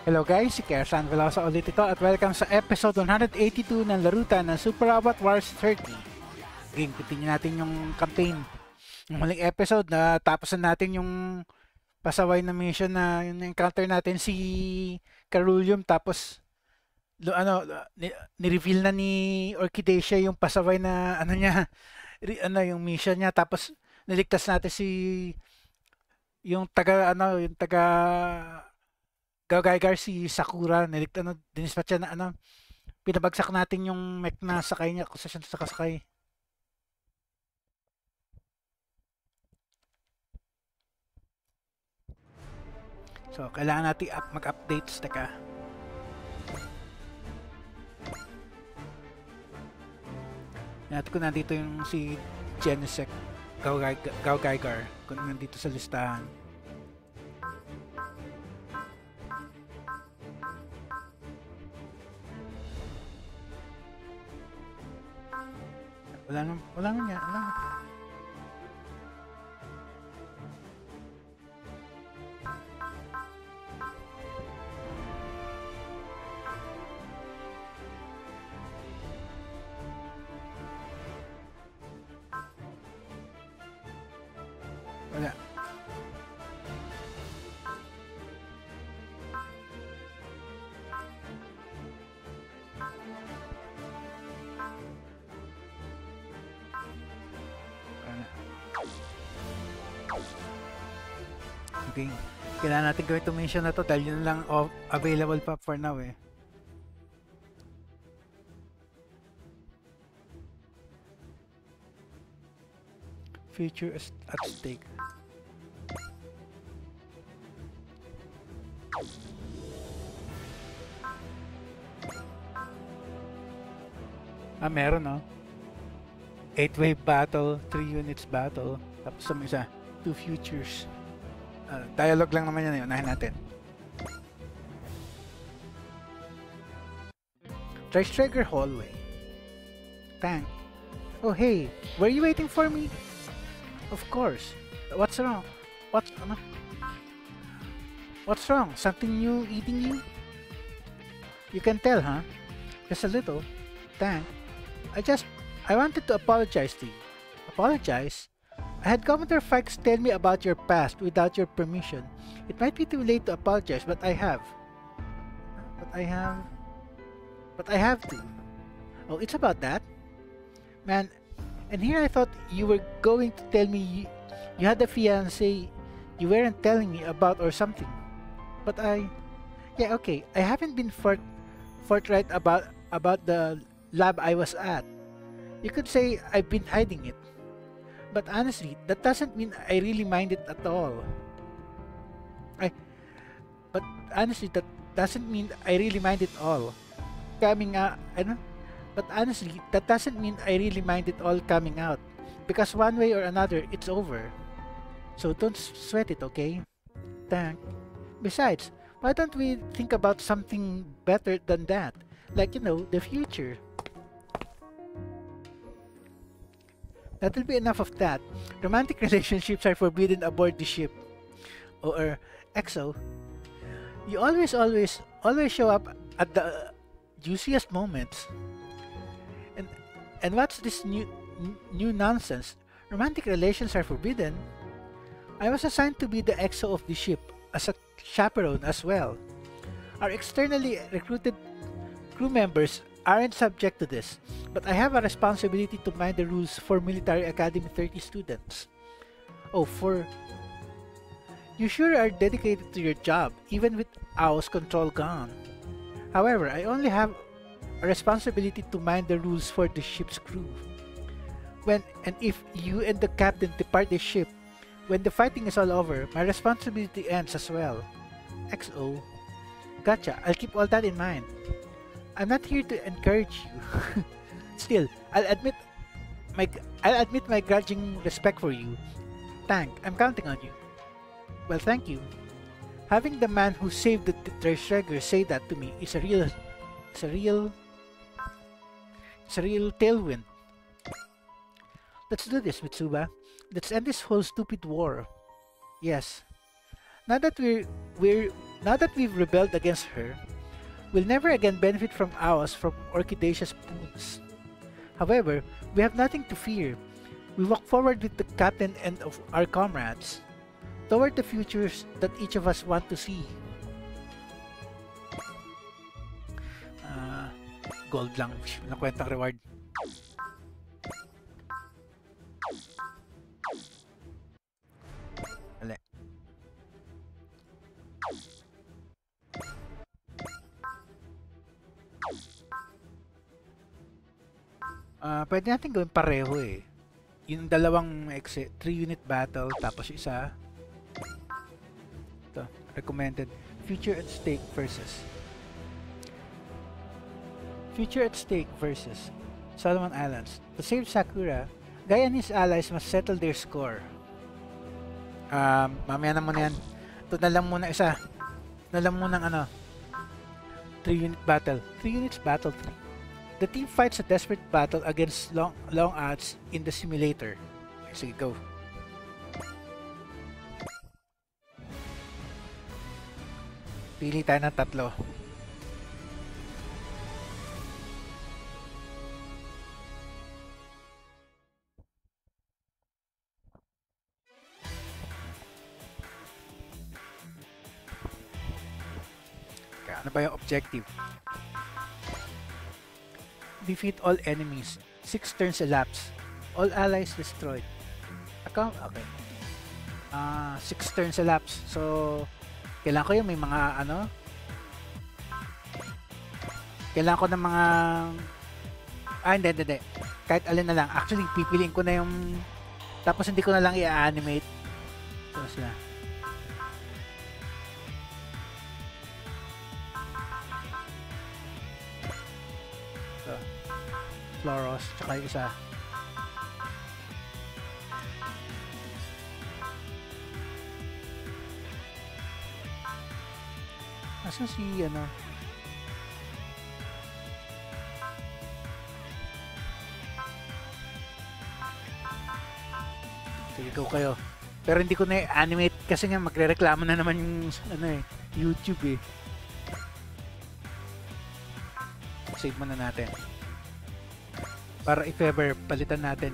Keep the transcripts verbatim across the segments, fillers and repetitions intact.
Hello guys, si Kersan Velosa ulit ito at welcome sa episode one eighty-two ng larutan ng Super Robot Wars thirty. Game, continue natin yung campaign. Yung huling episode na tapos na natin yung pasaway na mission na yung encounter natin si Carulium, tapos lo, ano, ni, ni-reveal na ni Orchidacia yung pasaway na ano niya, ri, ano yung mission niya, tapos niligtas natin si yung taga ano, yung taga Gaugigar, si Sakura, niligt ano, dinispatch siya na ano, pinabagsak natin yung mech na sakay niya kung saan siya sakasakay. So, kailangan natin up, mag-updates. Teka. Natin ko nandito yung si Genesec Gaugigar, kung nandito sa listahan. Wala nang, wala nang yan, wala nang. Wala. Okay. Kailangan natin gawin itong mission na to dahil yun lang available pa for now eh. Future at stake. Ah, meron no? eight wave battle, three units battle, tapos sa isa, two futures. Uh, dialogue lang naman yan, unahin natin. Tri-Striker hallway. Tank. Oh hey, were you waiting for me? Of course. What's wrong? What? Ano? What's wrong? Something new eating you? You can tell, huh? Just a little. Tank. I just... I wanted to apologize to you. Apologize? I had Commander Fikes tell me about your past without your permission. It might be too late to apologize, but I have. But I have... But I have to. Oh, it's about that? Man, and here I thought you were going to tell me you, you had a fiancé you weren't telling me about or something. But I... Yeah, okay, I haven't been fort, forthright about, about the lab I was at. You could say I've been hiding it. But honestly, that doesn't mean I really mind it at all. I... But honestly, that doesn't mean I really mind it all. Coming out... Ano? But honestly, that doesn't mean I really mind it all coming out. Because one way or another, it's over. So don't sweat it, okay? Thank. Besides, why don't we think about something better than that? Like, you know, the future. That'll be enough of that. Romantic relationships are forbidden aboard the ship. Or, X O. You always, always, always show up at the juiciest moments. And and what's this new new nonsense? Romantic relations are forbidden? I was assigned to be the X O of the ship, as a chaperone as well. Our externally recruited crew members aren't subject to this, but I have a responsibility to mind the rules for Military Academy thirty students. Oh, for... You sure are dedicated to your job, even with A O's control gone. However, I only have a responsibility to mind the rules for the ship's crew. When and if you and the captain depart the ship, when the fighting is all over, my responsibility ends as well. X O. Gotcha, I'll keep all that in mind. I'm not here to encourage you. Still, I'll admit my I'll admit my grudging respect for you. Tank, I'm counting on you. Well, thank you. Having the man who saved the Tri-Striker say that to me is a real it's a real it's a real tailwind. Let's do this, Mitsuba. Let's end this whole stupid war. Yes. Now that we're we're Now that we've rebelled against her, we'll never again benefit from ours from Orchidasia's boons. However, we have nothing to fear. We walk forward with the captain and of our comrades toward the futures that each of us want to see. Uh, gold lang. Walang kwentang reward. Wala. Uh, pwede natin gawin pareho eh. Yung dalawang exit, three unit battle, tapos isa. Ito, recommended. Future at stake versus. Future at stake versus Solomon Islands. To save Sakura, Guy and his allies must settle their score. Um, mamaya na muna yan. Ito na lang muna isa. Ito na lang muna ng ano. three unit battle. three units battle three. The team fights a desperate battle against long, long odds in the simulator. Sige, go. Pili tayo ng tatlo. Kaya ano ba yung objective? Defeat all enemies. Six turns elapse. All allies destroyed. Account? Okay. Ah, uh, six turns elapse. So, kailangan ko yung may mga ano? Kailangan ko ng mga... Ah, hindi, hindi, hindi. Kahit alin na lang. Actually, pipiliin ko na yung... Tapos hindi ko na lang i-animate. So, sila. Floros, tsaka yung isa. Asa si ano? Sige, go kayo. Pero hindi ko na i-animate kasi nga magre-reklamo na naman yung ano eh, YouTube eh. Save muna natin. Para if ever, palitan natin.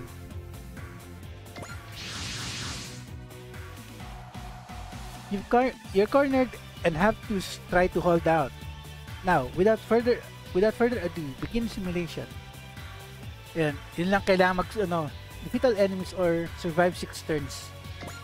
You've cor you're cornered and have to try to hold out. Now, without further without further ado, begin simulation. Yan, yun lang kailangan mag ano, defeat all enemies or survive six turns.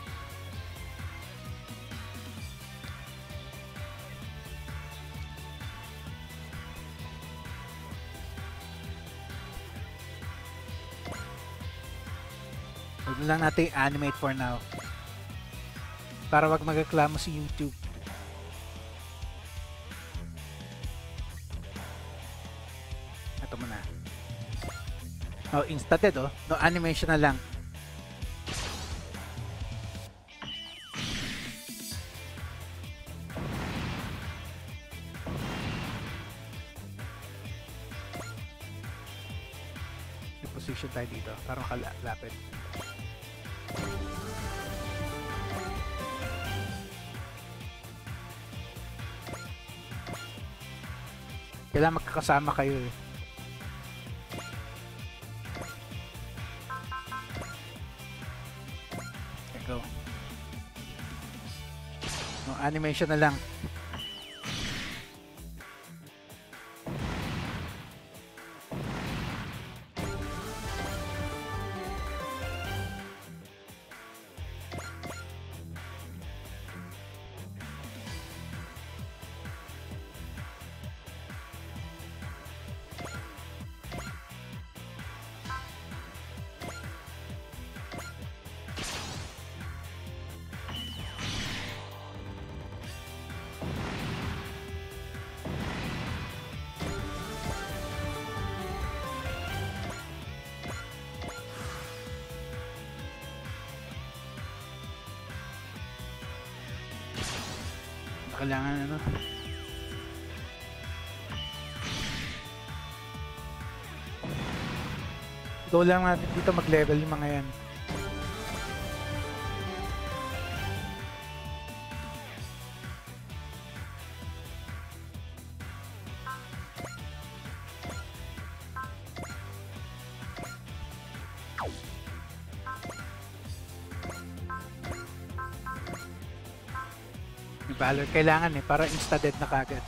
Huwag lang natin animate for now. Para wag magreklamo si YouTube. Ito muna. Oh, instead oh. No animation na lang. Yung position tayo dito. Parang kalapit. Kailangan magkakasama kayo eh. Okay, go. No, animation na lang. Kailangan ano. Go lang natin dito mag-level yung mga yan. Valor kailangan eh, para insta-dead na kagad.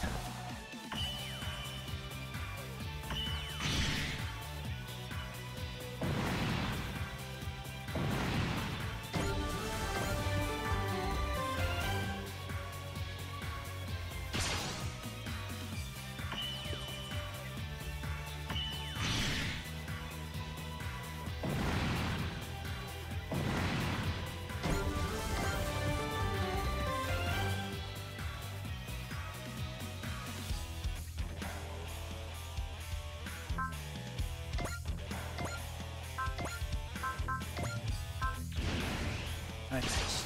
Nice.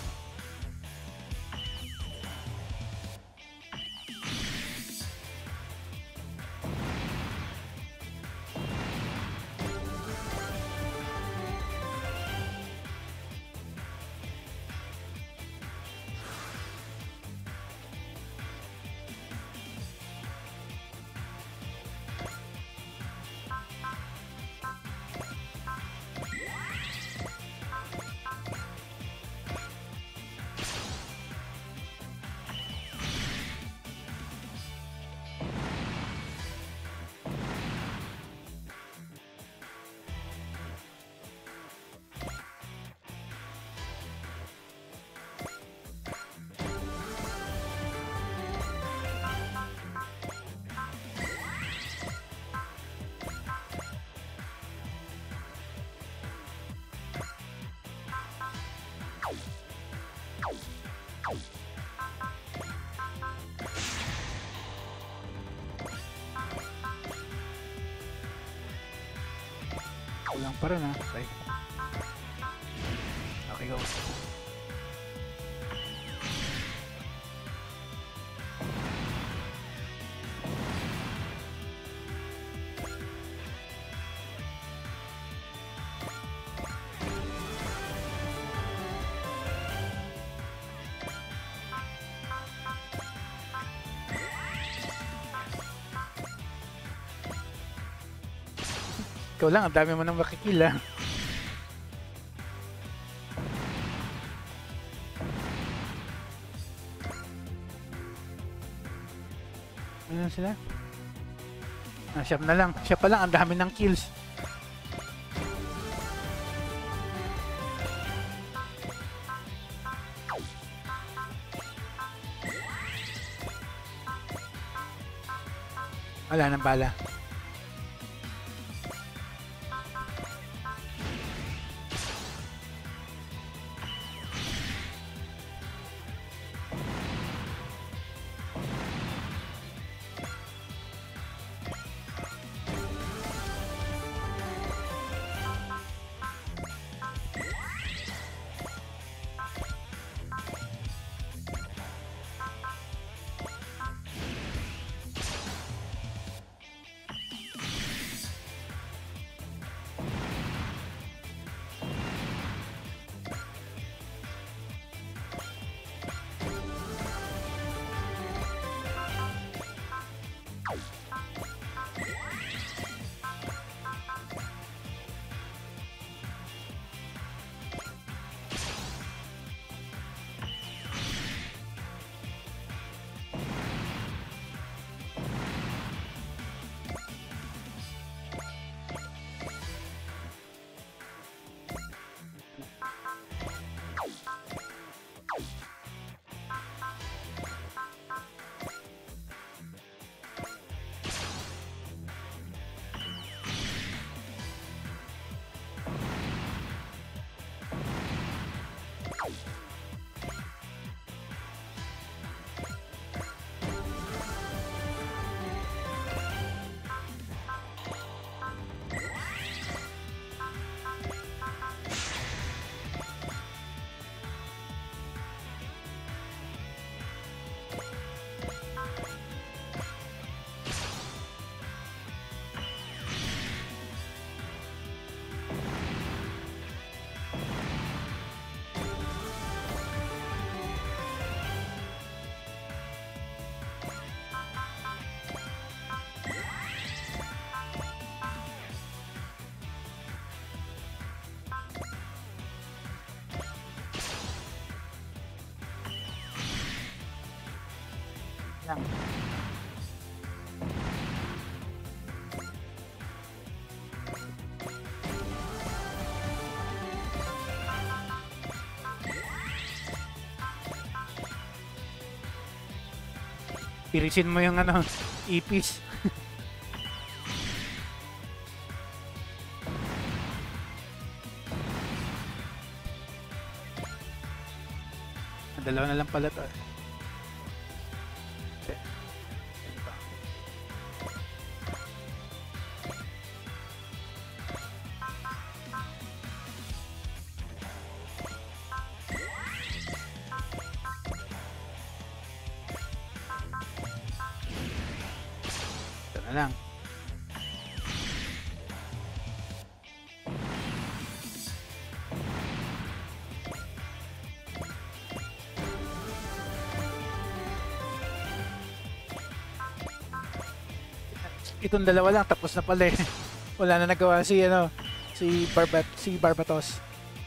Kulang pa rin ha. Okay. Okay, go. Ikaw lang, ang dami mo nang makikila. Ano sila? Ah, siya na lang. Siya pa lang, ang dami ng kills. Wala nang bala. Lang. Tirisin mo yung ano, ipis. Dalawa na lang pala to. Okay. Ito na lang. Itong dalawa lang tapos na pala eh. Wala na nagawa si ano, si Barbat, si Barbatos.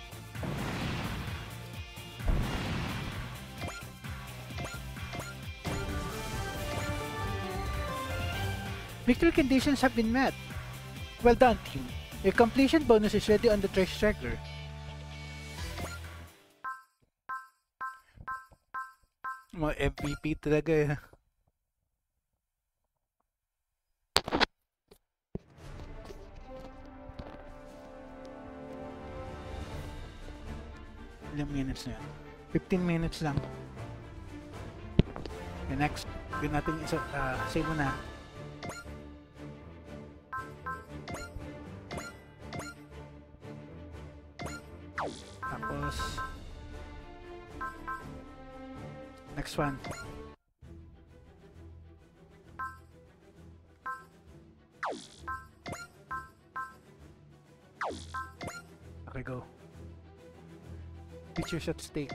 Victory conditions have been met. Well done, team. Your completion bonus is ready on the treasure tracker. Mga M V P talaga eh. Ilang minutes na yan? fifteen minutes lang. Okay, next. Gawin natin isa, uh, save mo na. Tapos next one. Okay, go. Features at stake.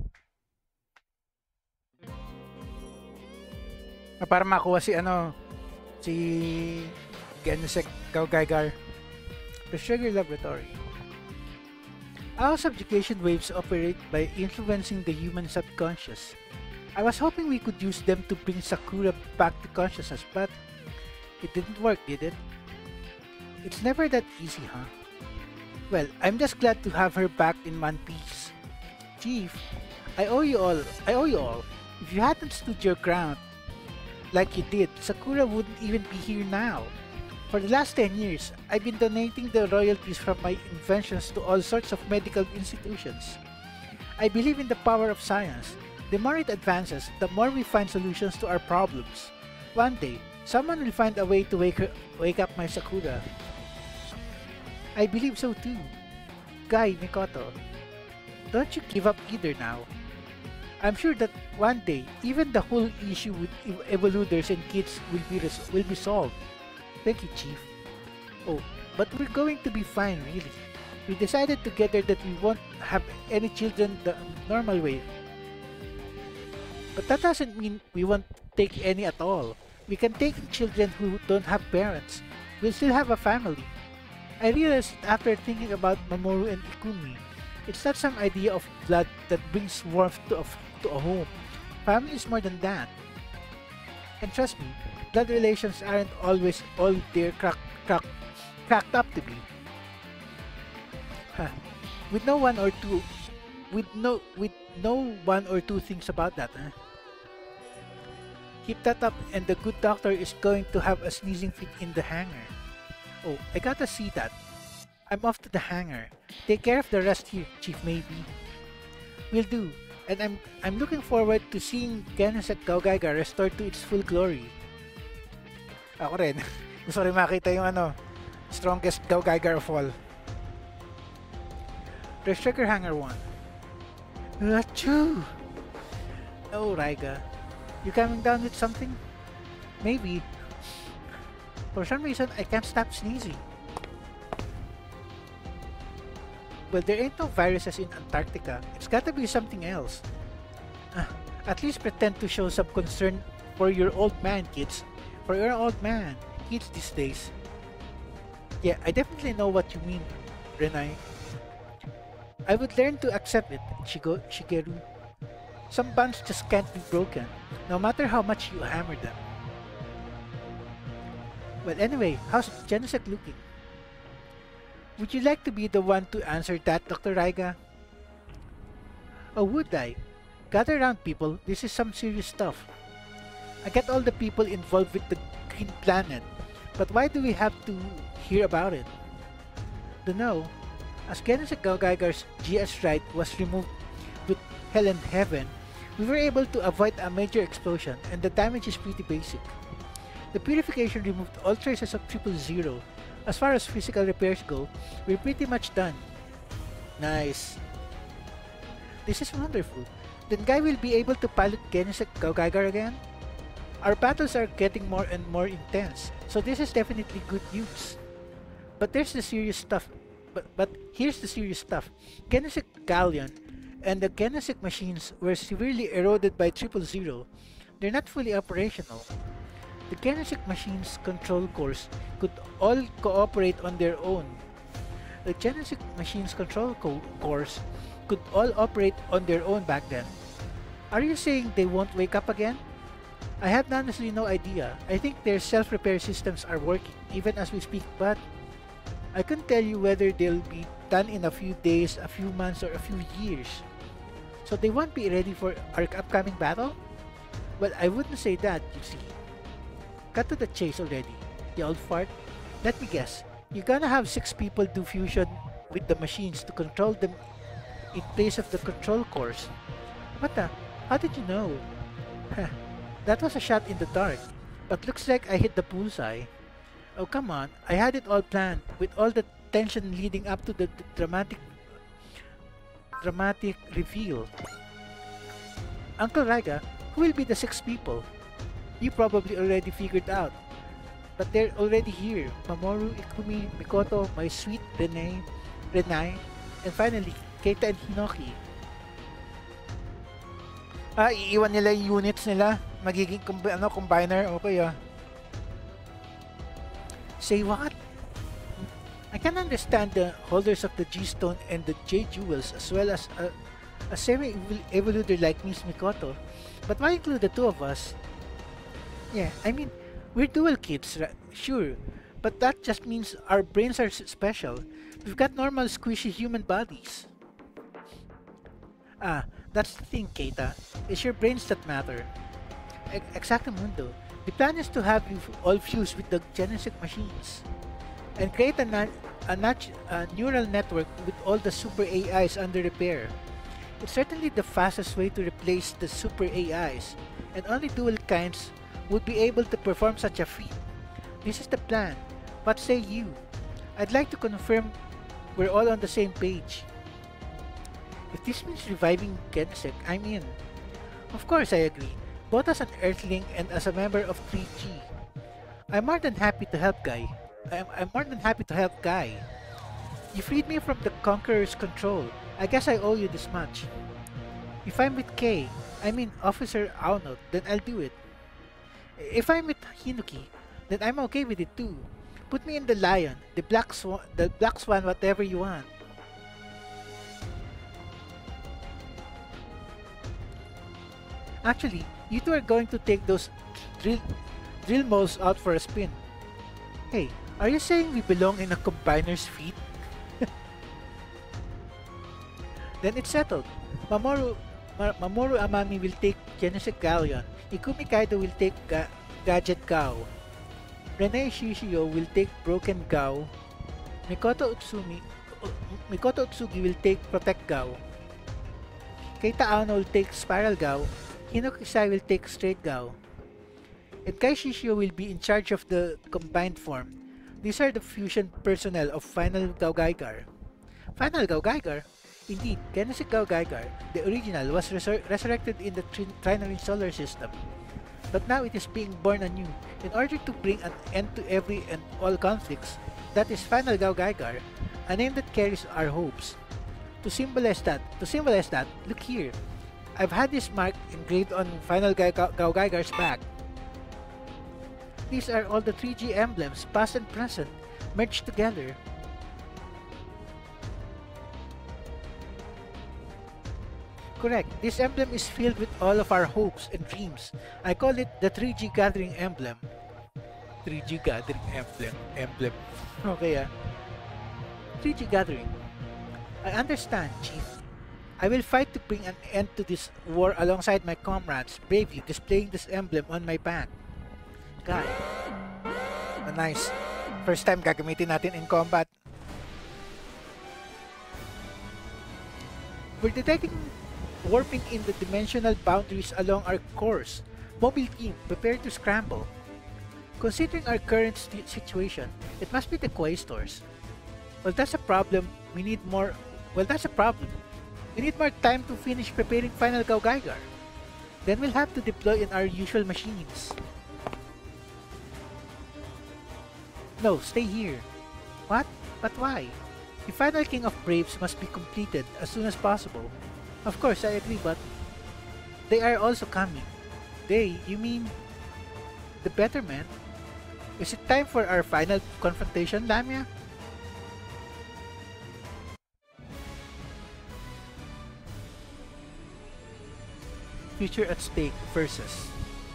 Ah, para makuha si ano, si Genesect Gaugygar. The Sugar Laboratory. Our subjugation waves operate by influencing the human subconscious. I was hoping we could use them to bring Sakura back to consciousness, but it didn't work, did it? It's never that easy, huh? Well, I'm just glad to have her back in one piece. Chief, I owe you all. I owe you all. If you hadn't stood your ground like you did, Sakura wouldn't even be here now. For the last ten years, I've been donating the royalties from my inventions to all sorts of medical institutions. I believe in the power of science. The more it advances, the more we find solutions to our problems. One day, someone will find a way to wake her, wake up my Sakura. I believe so too. Guy, Mikoto, don't you give up either now. I'm sure that one day, even the whole issue with ev evoluders and kids will be will be solved. Thank you, Chief. Oh, but we're going to be fine, really. We decided together that we won't have any children the normal way. But that doesn't mean we won't take any at all. We can take children who don't have parents. We'll still have a family. I realized after thinking about Mamoru and Ikumi, it's not some idea of blood that brings warmth to a, to a home. Family is more than that. And trust me, blood relations aren't always all they're crack, crack, cracked up to be. Huh. With no one or two, with no with no one or two things about that. Huh? Keep that up, and the good doctor is going to have a sneezing fit in the hangar. Oh, I gotta see that. I'm off to the hangar. Take care of the rest here, Chief Maybe. Will do. And I'm I'm looking forward to seeing Genesect Gaugygar restored to its full glory. Ako rin. Gusto rin makita yung ano, strongest Gaugygar of all. Trigger Hangar one. Achoo! Oh, Raiga. You coming down with something? Maybe. For some reason, I can't stop sneezing. Well, there ain't no viruses in Antarctica. It's gotta be something else. Uh, at least pretend to show some concern for your old man, kids. For your old man, kids these days. Yeah, I definitely know what you mean, Renai. I would learn to accept it, Shigo Shigeru. Some bonds just can't be broken. no matter how much you hammer them. Well, anyway, how's Genesect looking? Would you like to be the one to answer that, Doctor Raiga? Oh, would I? Gather around, people. This is some serious stuff. I get all the people involved with the Green Planet, but why do we have to hear about it? Dunno. As Genesect GaoGaiGar's G S ride was removed with Hell and Heaven, we were able to avoid a major explosion, and the damage is pretty basic. The purification removed all traces of Triple Zero. As far as physical repairs go, we're pretty much done. Nice. This is wonderful. Then Guy will be able to pilot Genesect GaoGaiGar again? Our battles are getting more and more intense, so this is definitely good news. But there's the serious stuff. But, but here's the serious stuff. Genesect Galleon and the Genesect machines were severely eroded by Triple Zero. They're not fully operational. The Genesect machines' control cores could all cooperate on their own. The Genesect machines' control co cores could all operate on their own back then. Are you saying they won't wake up again? I have honestly no idea. I think their self-repair systems are working even as we speak, but I couldn't tell you whether they'll be done in a few days, a few months, or a few years. So they won't be ready for our upcoming battle? Well, I wouldn't say that, you see. Cut to the chase already, you old fart. Let me guess, you're gonna have six people do fusion with the machines to control them in place of the control cores. What the? How did you know? That was a shot in the dark, but looks like I hit the bullseye. Oh come on, I had it all planned, with all the tension leading up to the, the dramatic dramatic reveal. Uncle Raiga, who will be the six people? You probably already figured out, but they're already here. Mamoru, Ikumi, Mikoto, my sweet Renee, Renai, and finally, Keita and Hinoki. Ah, iiwan nila yung units nila. Magiging ano, combiner. Okay ah. Say what? I can understand the holders of the G-Stone and the J-Jewels as well as a, a semi-evolutor like Miss Mikoto. But why include the two of us? Yeah, I mean, we're dual kids, sure. But that just means our brains are special. We've got normal squishy human bodies. Ah, that's the thing, Keita. It's your brains that matter. E Exactamundo. The plan is to have you all fuse with the Genesect machines and create a, na a, a neural network with all the super A Is under repair. It's certainly the fastest way to replace the super A Is, and only dual kinds would be able to perform such a feat. This is the plan. What say you? I'd like to confirm we're all on the same page. If this means reviving Genesect, I'm in. Of course I agree, both as an Earthling and as a member of three G. I'm more than happy to help Guy. I'm, I'm more than happy to help Guy. You freed me from the Conqueror's control. I guess I owe you this much. If I'm with Kay, I mean Officer Aono, then I'll do it. If I'm with Hinoki, then I'm okay with it too. Put me in the Lion, the Black Swan, the Black Swan, whatever you want. Actually, you two are going to take those drill, drill moles out for a spin. Hey, are you saying we belong in a combiner's feet? Then it's settled. Mamoru, Ma Mamoru Amami will take Genesect Galleon. Ikumi Kaido will take Ga Gadget Gao. Renee Shishio will take Broken Gao. Mikoto Utsumi, uh, Mikoto Utsugi will take Protect Gao. Keita Aono will take Spiral Gao. Hinoki Sai will take Straight Gao. And Kai Shishio will be in charge of the combined form. These are the fusion personnel of Final GaoGaiGar. Final GaoGaiGar? Indeed, Genesect GaoGaiGar, the original, was resur resurrected in the Trinary solar system. But now it is being born anew in order to bring an end to every and all conflicts. That is Final GaoGaiGar, a name that carries our hopes. To symbolize that, to symbolize that, look here. I've had this mark engraved on Final GaoGaiGar's back. These are all the three G emblems, past and present, merged together. correct. This emblem is filled with all of our hopes and dreams. I call it the three G Gathering Emblem. three G Gathering Emblem. Emblem. Okay ah. three G Gathering. I understand, Chief. I will fight to bring an end to this war alongside my comrades, bravely displaying this emblem on my back. God. Oh, nice. First time gagamitin natin in combat. We're detecting warping in the dimensional boundaries along our course. Mobile team, prepare to scramble. Considering our current situation, it must be the Quaestors. Well, that's a problem. We need more... Well, that's a problem. We need more time to finish preparing Final GaoGaiGar. Then we'll have to deploy in our usual machines. No, stay here. What? But why? The final King of Braves must be completed as soon as possible. Of course, I agree, but they are also coming. They? You mean the Betterment? Is it time for our final confrontation, Lamia? Future at Stake versus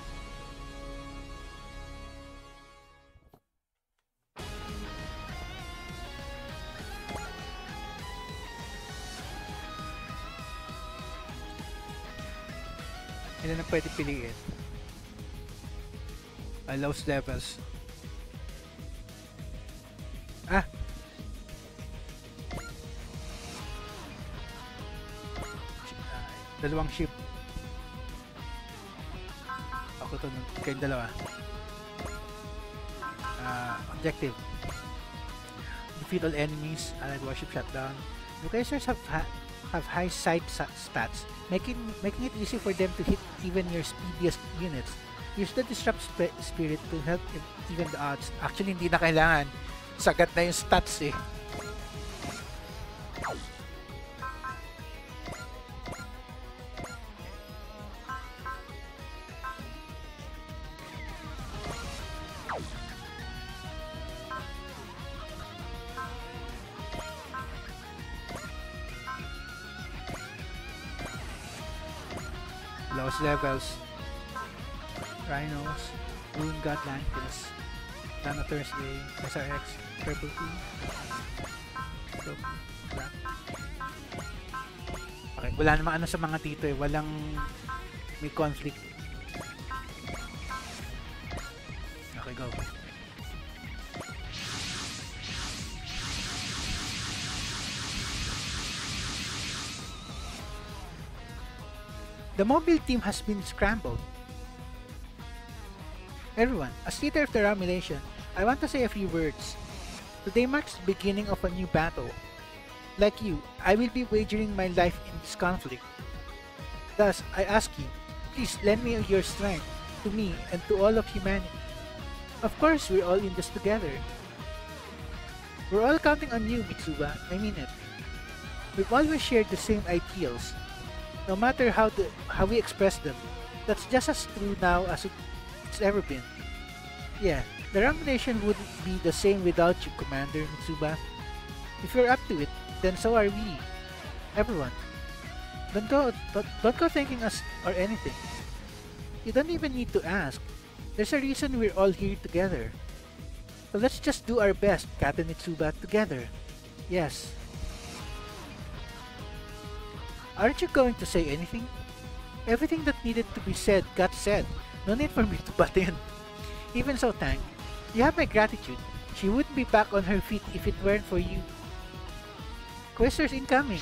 ilan na pwede piliin? Allows levels. Ah! Dalawang ship. Ako to, kayong dalawa. Uh, objective. Defeat all enemies, allied warship shutdown. The Quaestors have ha have high side stats, making making it easy for them to hit even your speediest units. Use the Disrupt sp Spirit to help even the odds. Actually, hindi na kailangan. Sagat na yung stats eh. Lowest levels. Rhinos, Rune God Lantis, Dano Thursday, S R X, Purple Tea, Black. Okay, wala namang ano sa mga dito eh, walang may conflict. Okay, go. The mobile team has been scrambled. Everyone, as leader of the Realm Nation, I want to say a few words. Today marks the beginning of a new battle. Like you, I will be wagering my life in this conflict. Thus, I ask you, please lend me your strength to me and to all of humanity. Of course, we're all in this together. We're all counting on you, Mitsuba. I mean it. We've always shared the same ideals. No matter how, the, how we express them, that's just as true now as it it's ever been. Yeah, the Realm Nation wouldn't be the same without you, Commander Mitsuba. If you're up to it, then so are we. Everyone. Don't go, don't, don't go thanking us or anything. You don't even need to ask. There's a reason we're all here together. So let's just do our best, Captain Mitsuba, together. Yes. Aren't you going to say anything? Everything that needed to be said got said. No need for me to butt in. Even so, Tang, you have my gratitude. She wouldn't be back on her feet if it weren't for you. Questers incoming.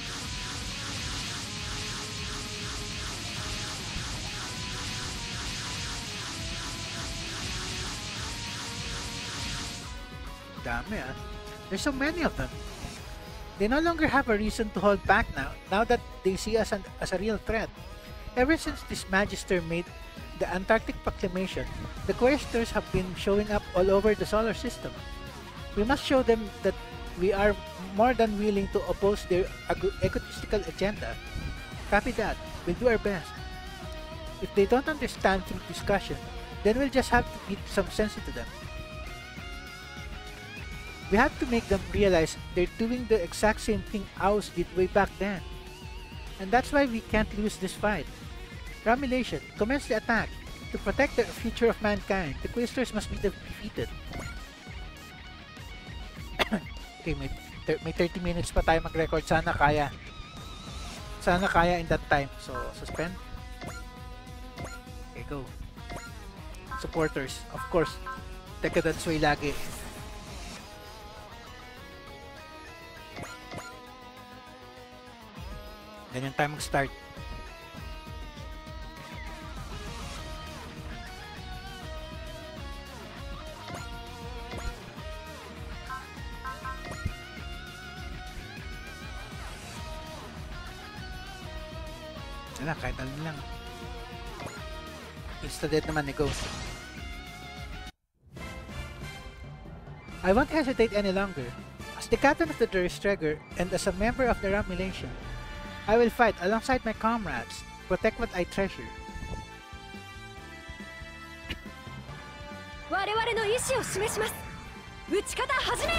Dami ah. There's so many of them. They no longer have a reason to hold back now, now that they see us an, as a real threat. Ever since this Magister made the Antarctic Proclamation, the Quaestors have been showing up all over the solar system. We must show them that we are more than willing to oppose their egotistical agenda. Copy that. We'll do our best. If they don't understand through discussion, then we'll just have to beat some sense into them. We have to make them realize they're doing the exact same thing ours did way back then. And that's why we can't lose this fight. Ramilation, commence the attack. To protect the future of mankind, the Quisters must be defeated. Okay, may, may thirty minutes pa tayo mag-record. Sana kaya. Sana kaya in that time. So, suspend. Okay, go. Supporters, of course. Decadence way lagi. Ganyan tayo mag-start. Wala, kahit ano lang. Insta-dead naman, eh, go. I won't hesitate any longer. As the captain of the Durstregger and as a member of the Ramilation, I will fight alongside my comrades, protect what I treasure. 我々の意志を示します。打ち方始め。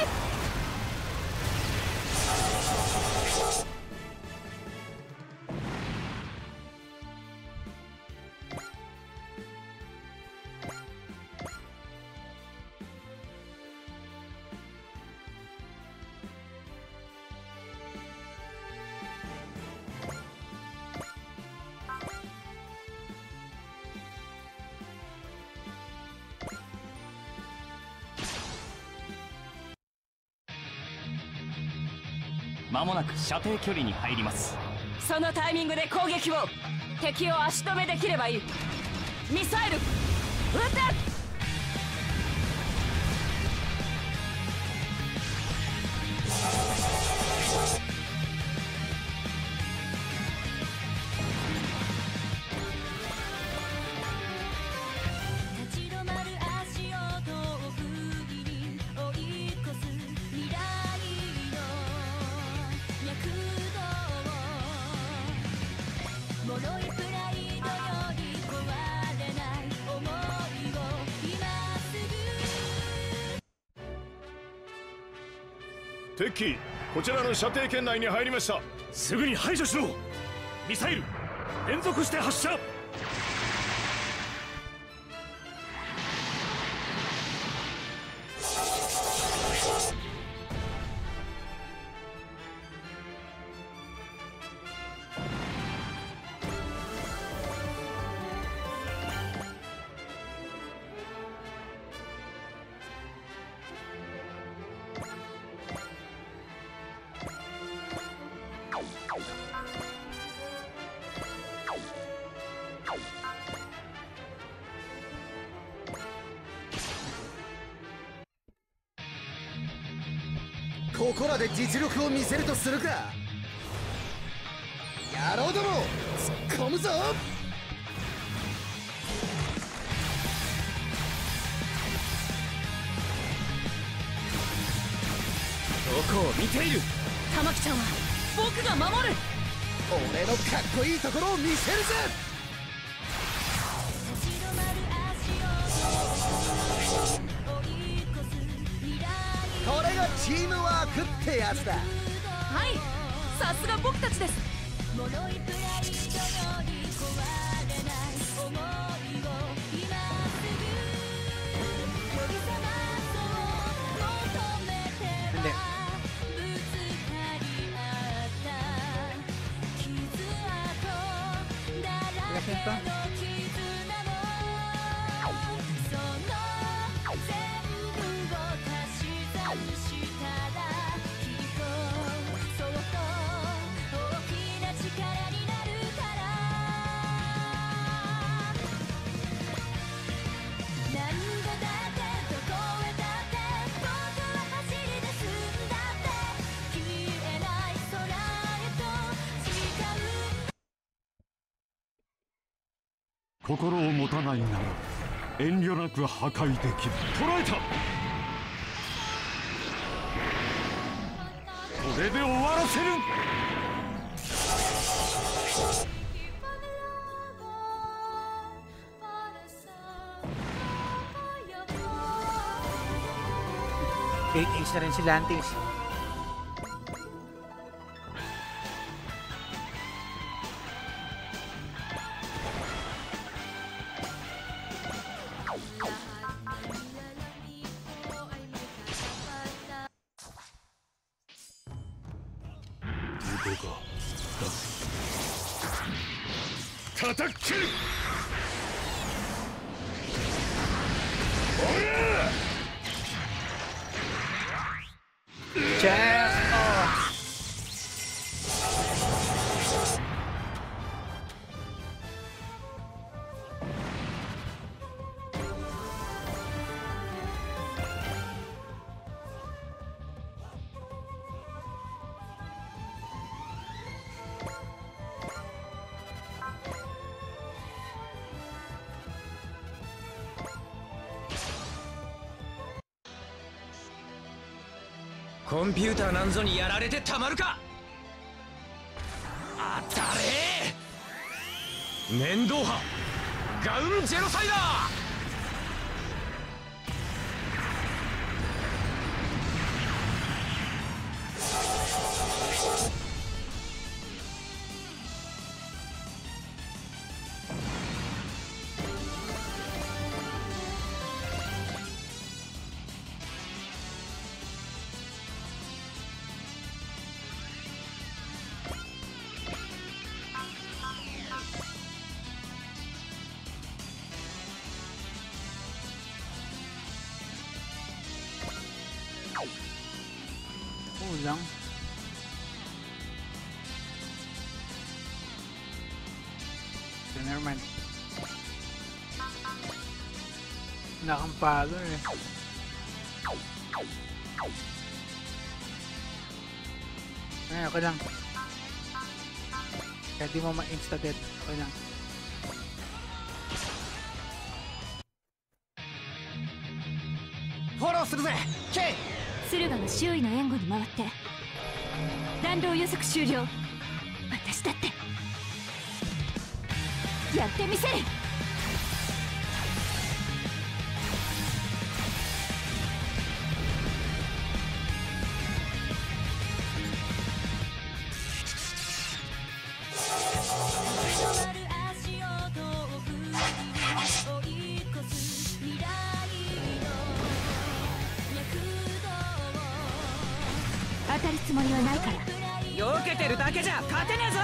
間もなく射程距離に入ります。 そのタイミングで攻撃を。敵を足止めできればいい。ミサイル撃て。 敵機、こちらの射程圏内に入りました。 すぐに排除しろ。ミサイル連続して発射。 ここらで実力を見せるとするか。野郎ども突っ込むぞ。 どこを見ている。 玉木ちゃんは僕が守る。 俺のかっこいいところを見せるぜ。これがチームワークってやつだ。 はい、さすが僕たちです。 心を持たないなら遠慮なく破壊できる。捉えた。これで終わらせる。 Great ace na rin si Lantis. 行こうか。叩き切る。 ジャーコンピューターなんぞにやられてたまるか。当たれ面倒派ガウンジェノサイダー。 kulang. So, never mind. Nakampalo eh. Ay, okay lang. Kaya di mo ma-insta-dead. Okay lang. フォローするぜケイ。 駿河が周囲の援護に回って弾道予測終了。私だってやってみせる。当たるつもりはないから。 避けてるだけじゃ勝てねえぞ。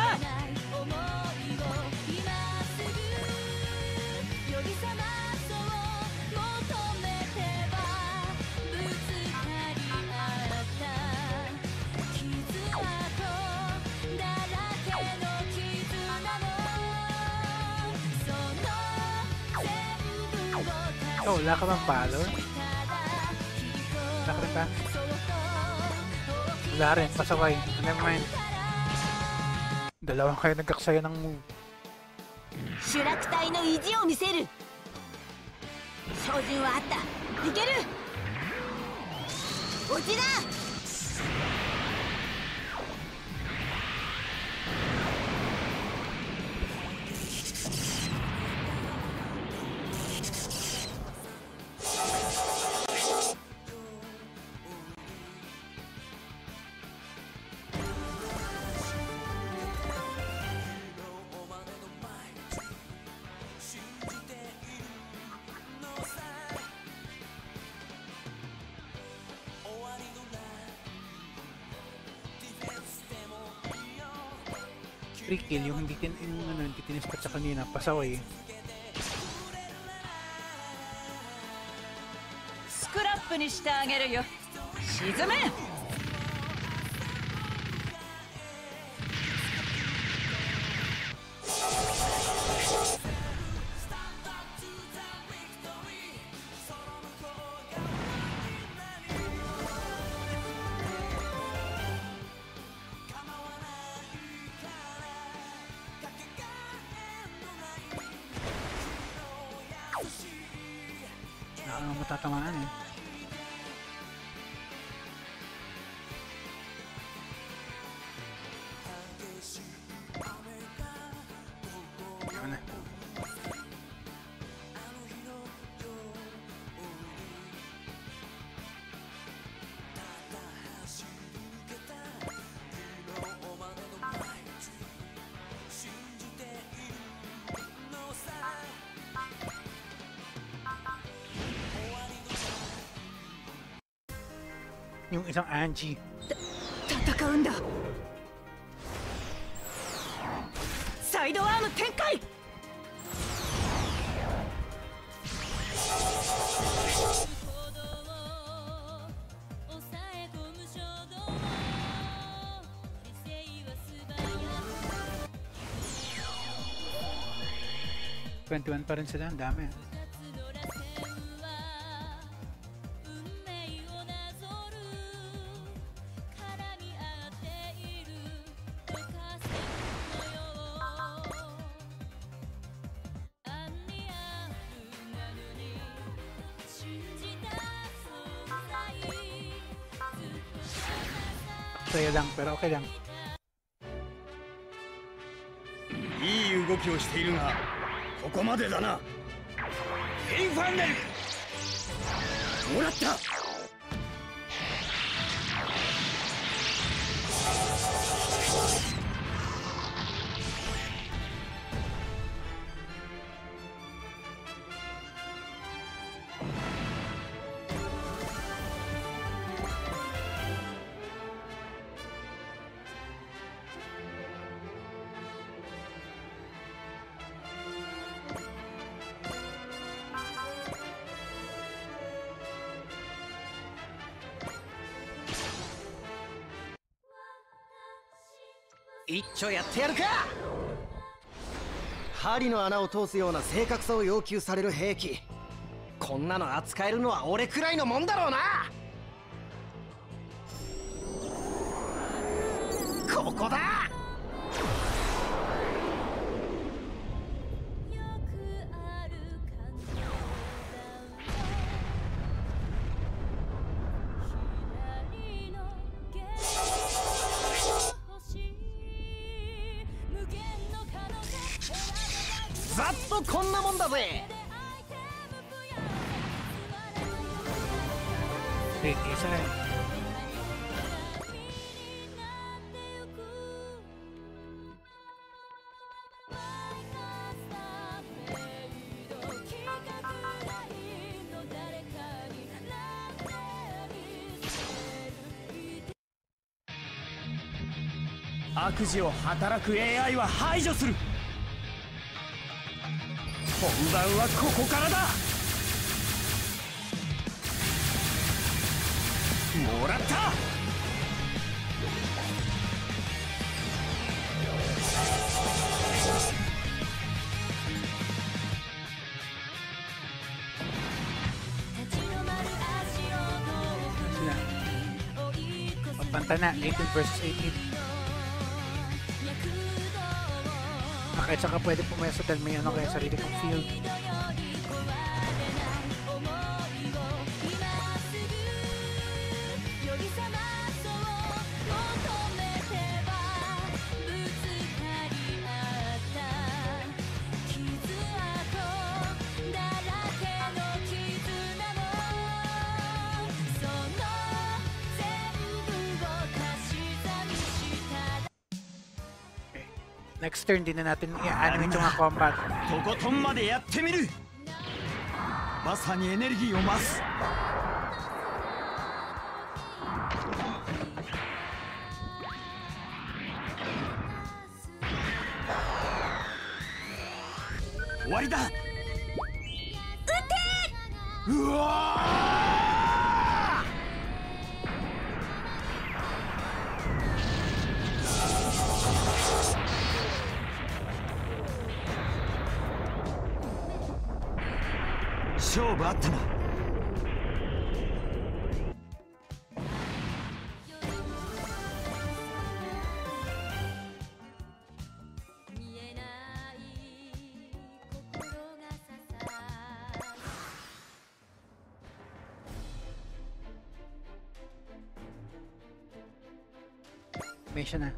Oh, wala ka bang palo? Wala ka rin ba? Wala rin, pasaway. Never mind. Dalawang kayo nagkaksaya ng move. 主楽隊の意地を見せる。照準はあった。いける。落ちだ。 Free kill, yung hindi tin yung ano, hindi tinispat sa kanina, pasaway. スクラップにしてあげるよ。沈め。 Nakakang matatamaan eh. Ano? Yung isang Angie. 戦うんだ。サイドアーム展開。 twenty-one pa rin sila, ang dami. Saya lang, pero okay lang. いい動きをしているがここまでだな。フェインファンネルもらった。 一丁やってやるか。針の穴を通すような正確さを要求される兵器、こんなの扱えるのは俺くらいのもんだろうな。ここだ。ざっとこんなもんだぜ。 え、isa rin. "悪事を働く エーアイ は排除する。本番はここからだ。もらった。 Sila. Pagbanta na, eighteen versus eighteen. Kahit saka pwede pumeso dahil may ano kaya sarili kong field. Next turn din na natin i-animate yung mga combat. とことんまでやってみる。まさにエネルギーを増す。終わりだ。撃ってー。うわー。勝負あったな。 May siya na.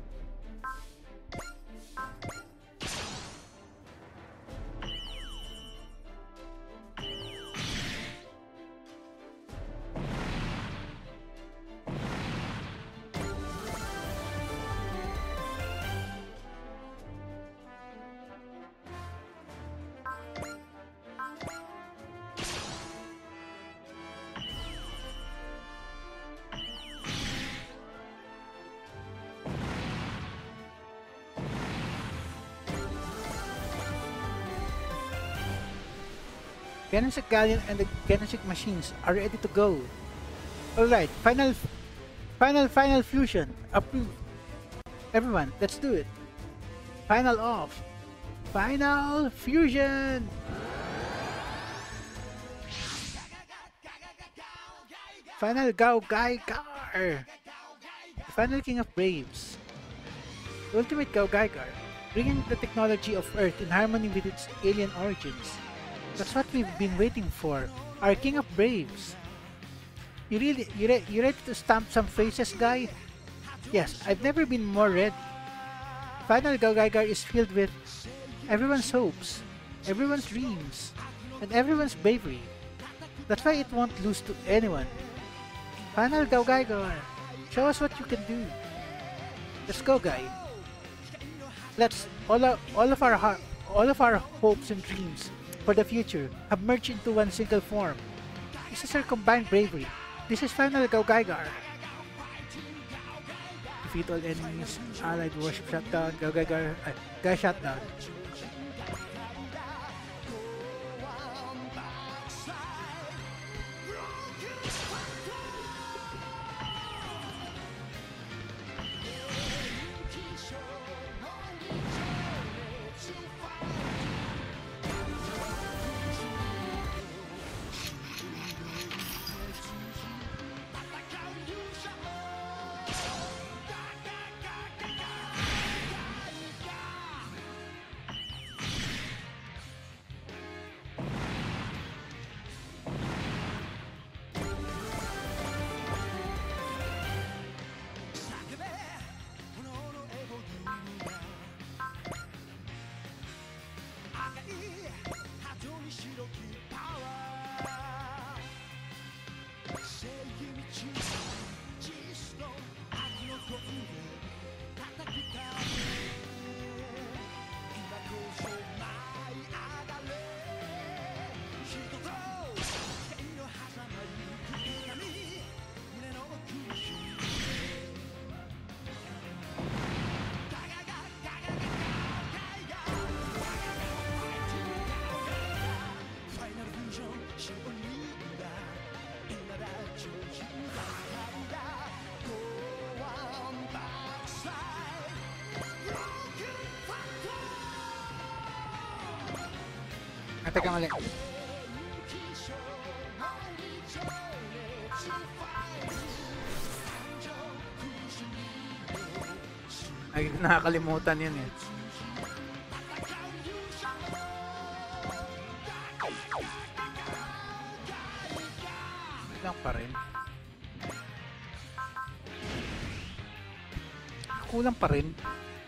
Genesect Galleon and the Genesect machines are ready to go. Alright, final, final, final fusion. Approved. Everyone, let's do it. Final off. Final fusion! Final Gao Gaigar! The final king of Braves. The ultimate Gao Gaigar, bringing the technology of Earth in harmony with its alien origins. That's what we've been waiting for. Our king of Braves. You really, you, re you ready to stamp some faces, guy? Yes, I've never been more ready. Final Gao Gaigar is filled with everyone's hopes, everyone's dreams, and everyone's bravery. That's why it won't lose to anyone. Final Gao Gaigar, show us what you can do. Let's go, guy. Let's all our, all of our heart, all of our hopes and dreams for the future have merged into one single form. This is our combined bravery. This is Final Gao Gaigar. Defeat all enemies, allied worship shutdown, Gao Gaigar, uh, Guy shutdown. Ah, teka mali. Ay, nakakalimutan yun eh. Lang pa rin. Kulang pa rin.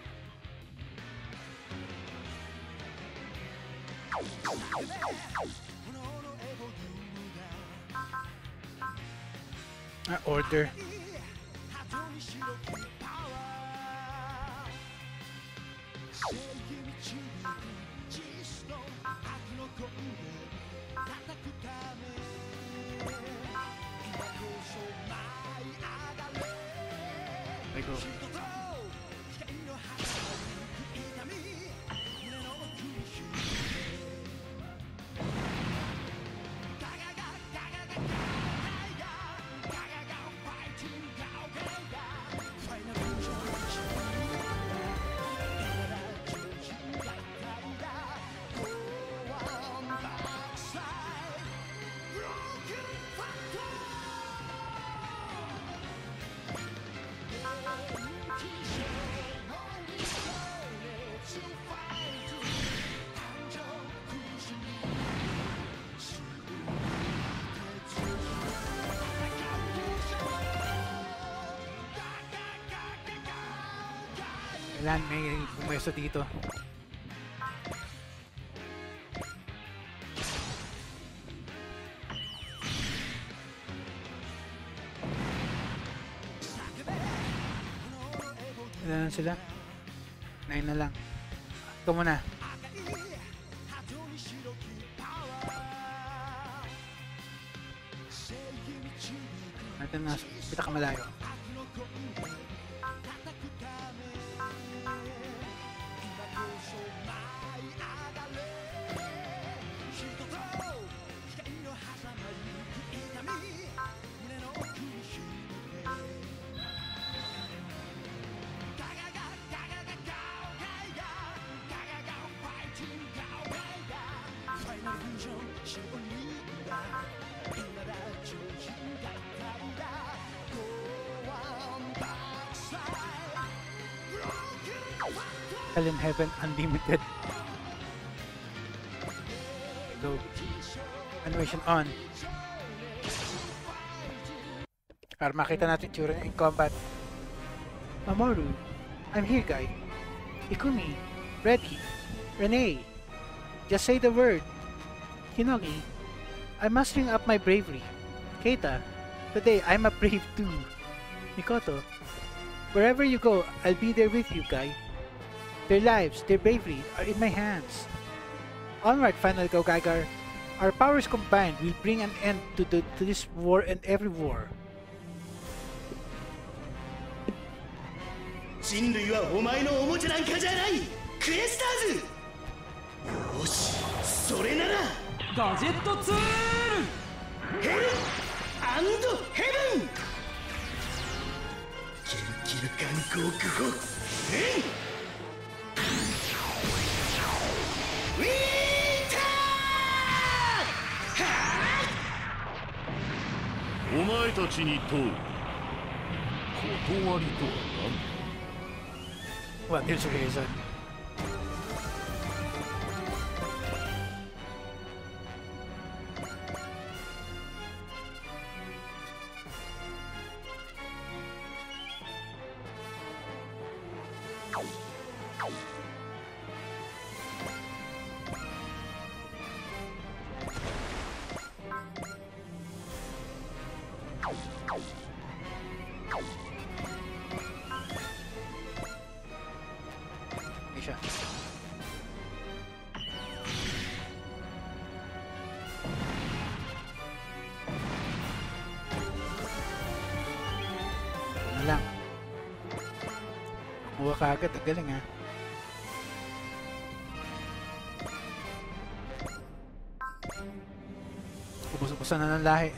Ah, order. I go. Kailan may pumwesto dito. Ilan na sila? Nine na lang. Ito muna. Natin na pinakamalayo. Hell in Heaven Unlimited. Go. Animation on. Para makita natin tsura niya in combat. Mamoru, I'm here, guy. Ikumi, ready. Renee, just say the word. Hinogi, I'm mustering up my bravery. Keita, today I'm a brave too. Mikoto, wherever you go, I'll be there with you, guy. Their lives, their bravery are in my hands. Onward, Final Go Geiger. Our powers combined will bring an end to, the, to this war and every war. 人類はお前のおもちゃなんかじゃない。クエスターズ。よし、それならガジェットツールヘルアンドヘブン。キルキル観光区をえんウィーター。 お前たちに問う断りとは何？ Well, there's a reason. Siya. Ano lang. Kuha ka agad. Ang galing ha. Ubus-ubusan na ng lahi.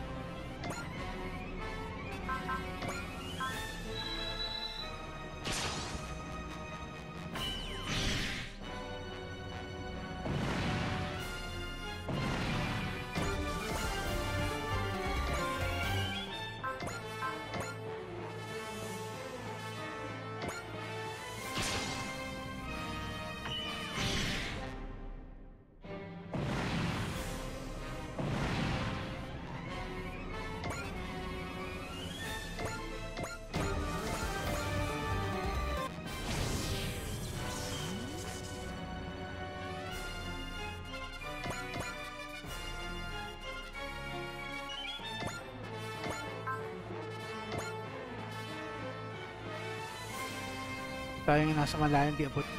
Tayo yung nasa malayan, di abot.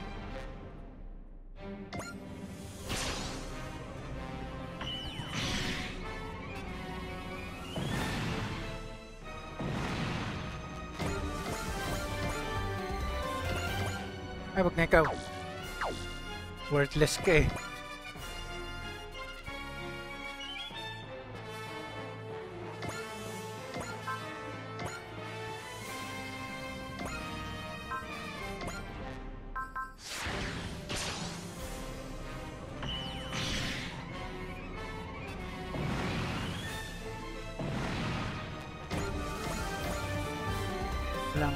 Ay, wag na ikaw. Worthless ka eh. Lang.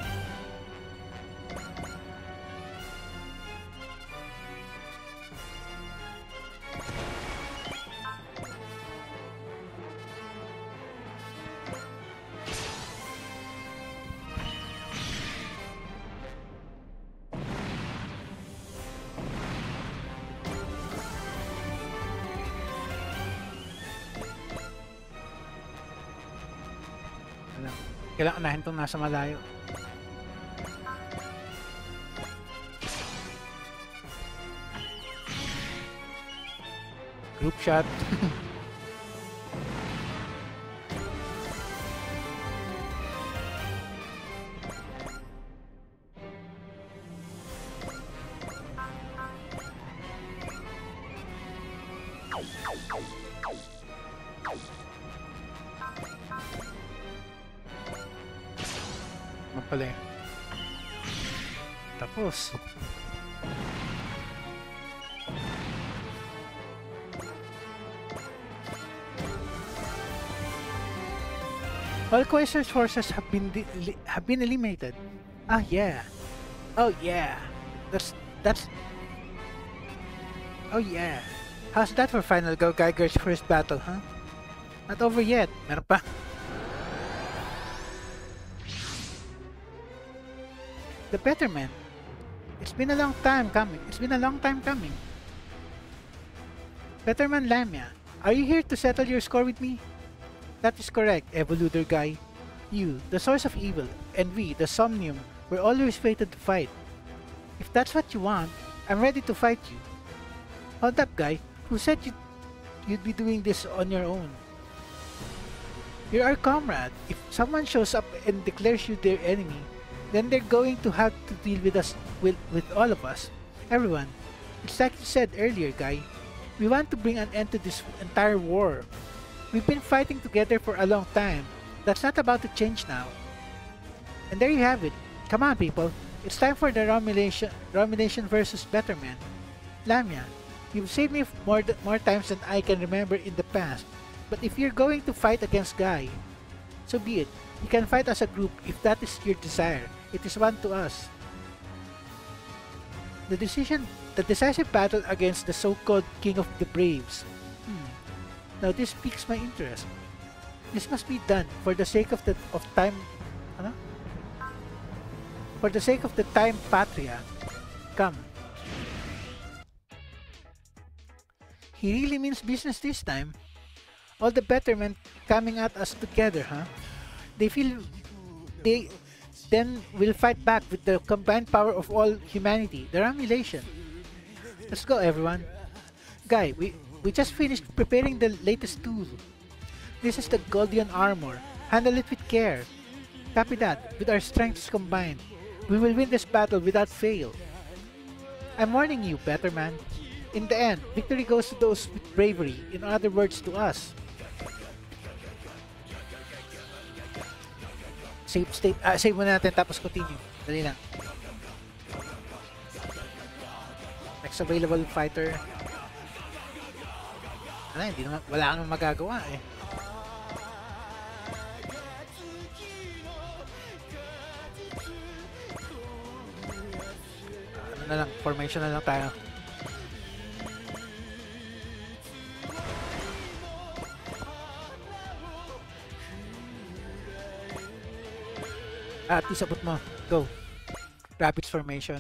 Lang. Kailangan unahin itong nasa malayo. Group shot. Mapala eh. Tapos. All Quasar's forces have been have been eliminated. Ah, yeah. Oh, yeah. That's that's. Oh yeah. How's that for Final Go Geiger's first battle, huh? Not over yet. Meron pa. The Betterman. It's been a long time coming. It's been a long time coming. Betterman Lamia, are you here to settle your score with me? That is correct, Evoluder guy. You, the source of evil, and we, the Somnium, were always fated to fight. If that's what you want, I'm ready to fight you. Hold up, guy. Who said you'd, you'd be doing this on your own? You're our comrade. If someone shows up and declares you their enemy, then they're going to have to deal with us, with, with all of us. Everyone. It's like you said earlier, guy. We want to bring an end to this entire war. We've been fighting together for a long time. That's not about to change now. And there you have it. Come on, people. It's time for the Romulation, Romulation versus Betterman. Lamia, you've saved me more, more times than I can remember in the past. But if you're going to fight against Guy, so be it. You can fight as a group if that is your desire. It is one to us. The decision, the decisive battle against the so-called King of the Braves. Hmm. Now this piques my interest. This must be done for the sake of the of time. Ano? For the sake of the time patria. Come. He really means business this time. All the Bettermen coming at us together, huh? They feel they then will fight back with the combined power of all humanity, the Romulation. Let's go, everyone. Guy, we, we just finished preparing the latest tool. This is the Goldion Armor. Handle it with care. Copy that. With our strengths combined, we will win this battle without fail. I'm warning you, Betterman. In the end, victory goes to those with bravery. In other words, to us. Save, save, ah, save muna natin tapos continue. Dali lang. Next available fighter. Ano, hindi naman, wala kang magagawa eh. Ano na lang, formation na lang tayo. At isabot mo. Go. Rabbits formation.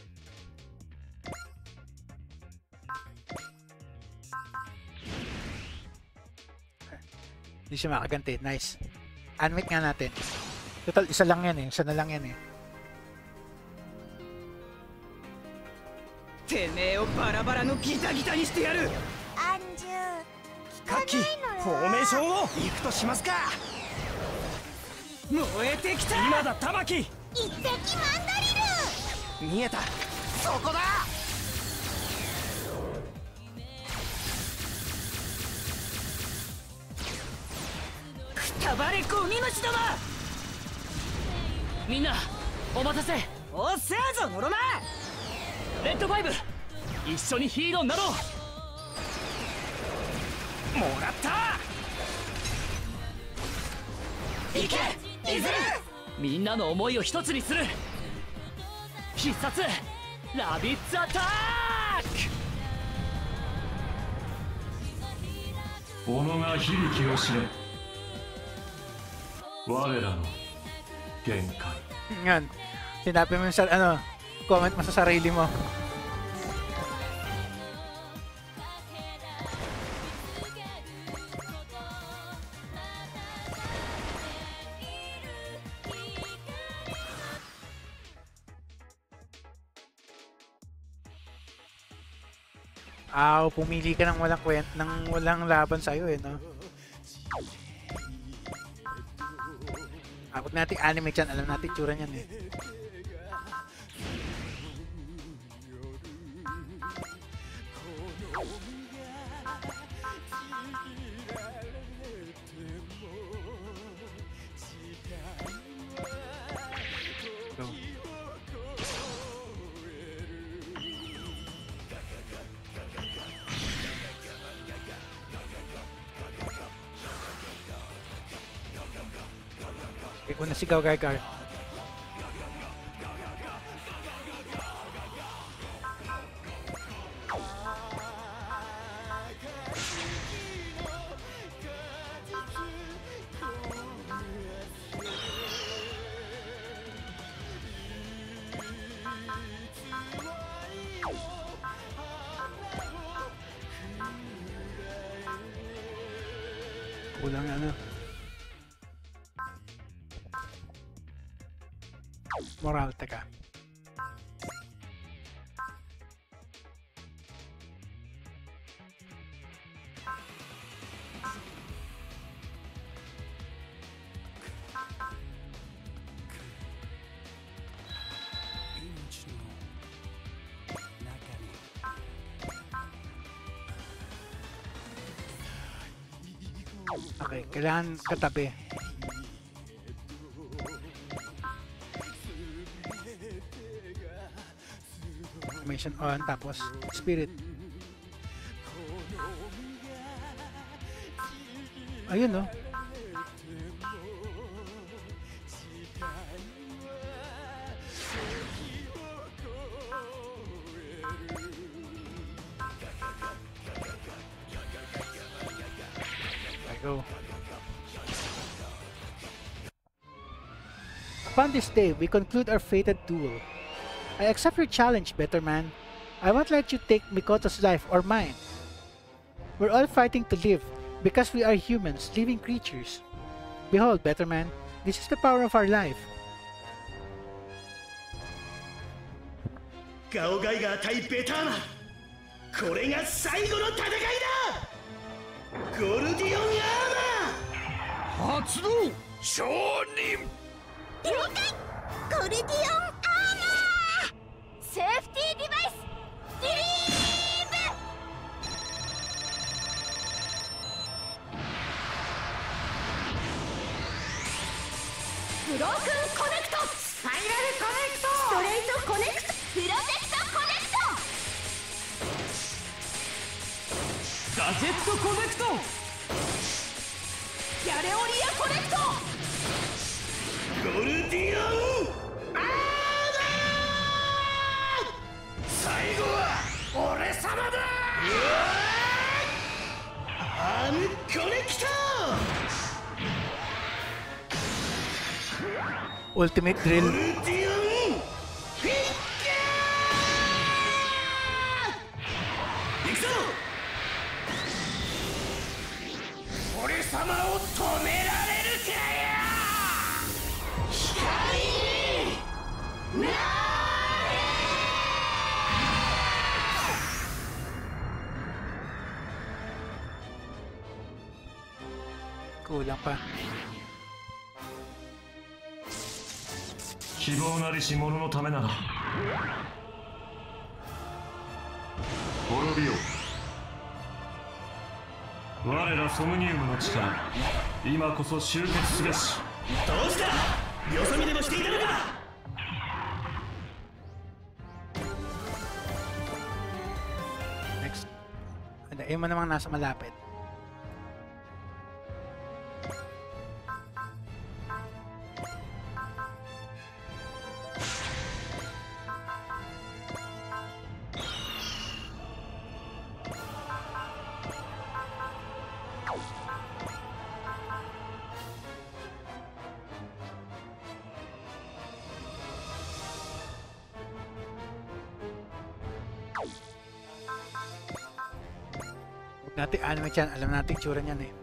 Hindi siya makaganti. Nice. Animate nga natin. Total, isa lang yan eh. Isa na lang yan eh. てめえをバラバラのギタギタにしてやる。 アンジュカキ、フォーメーションを行くとしますか。燃えてきた。今だ玉木。 一石万ドリル。 見えた。そこだ。くたばれゴミ虫ども。みんなお待たせ。おっせーぞノロマ。レッドファイブ、一緒にヒーローになろう。もらった。行けいずれ。みんなの思いを一つにする。必殺ラビッツアタック。 己が響きを知れ。我らの限界。 Yan. Sinabi mo sa ano, comment mo sa sarili mo. Aw, pumili ka ng walang kwent, ng walang laban sa'yo eh, no? Abot natin anime dyan, alam natin tsura niyan eh. Una sigaw Gargar. Kulang na ano. Moral, teka. Okay, kailangan katabi. Mission on, tapos spirit. Ayun, no? Go. Upon this day, we conclude our fated duel. I accept your challenge, Better Man. I won't let you take Mikoto's life or mine. We're all fighting to live because we are humans, living creatures. Behold, Better Man, this is the power of our life. ガオガイガー対ベターマン、これが最後の戦いだ。ゴルディオンアーマー発動承認。 了解。ゴルディオンアーマー。セーフティーデバイスリリーブ。ブロークンコネクト、スパイラルコネクト、ストレートコネクト、プロテクトコネクト、 ガジェットコネクト、ギャレオリアコネクト、 ゴルディオンアーマー。最後は俺様だ。アームコネクト。 Ultimate Drill. ゴルディオンフィッカー。行くぞ。俺様を止められるかよ。光な Kulang pa. 希望なりし者のためなら滅びよう。我らソムニウムの力、今こそ集結すべし。 どうした？よそ見でもしていたのか。 Next. Ano, eh mo namang nasa malapit. Natin anime chan, alam natin tsura niyan eh.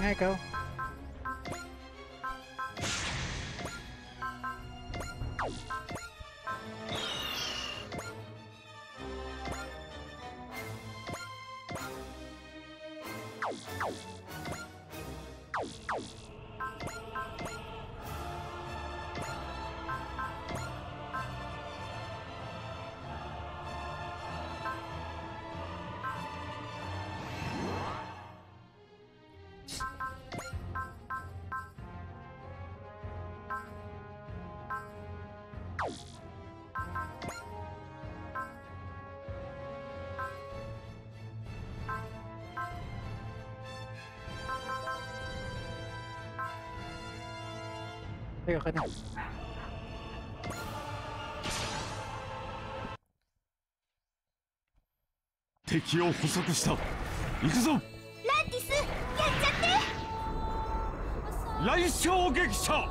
nga ikaw. Tayo ka na. 敵を捕捉した。行くぞ。 ランティス、やっちゃって。 雷衝撃者。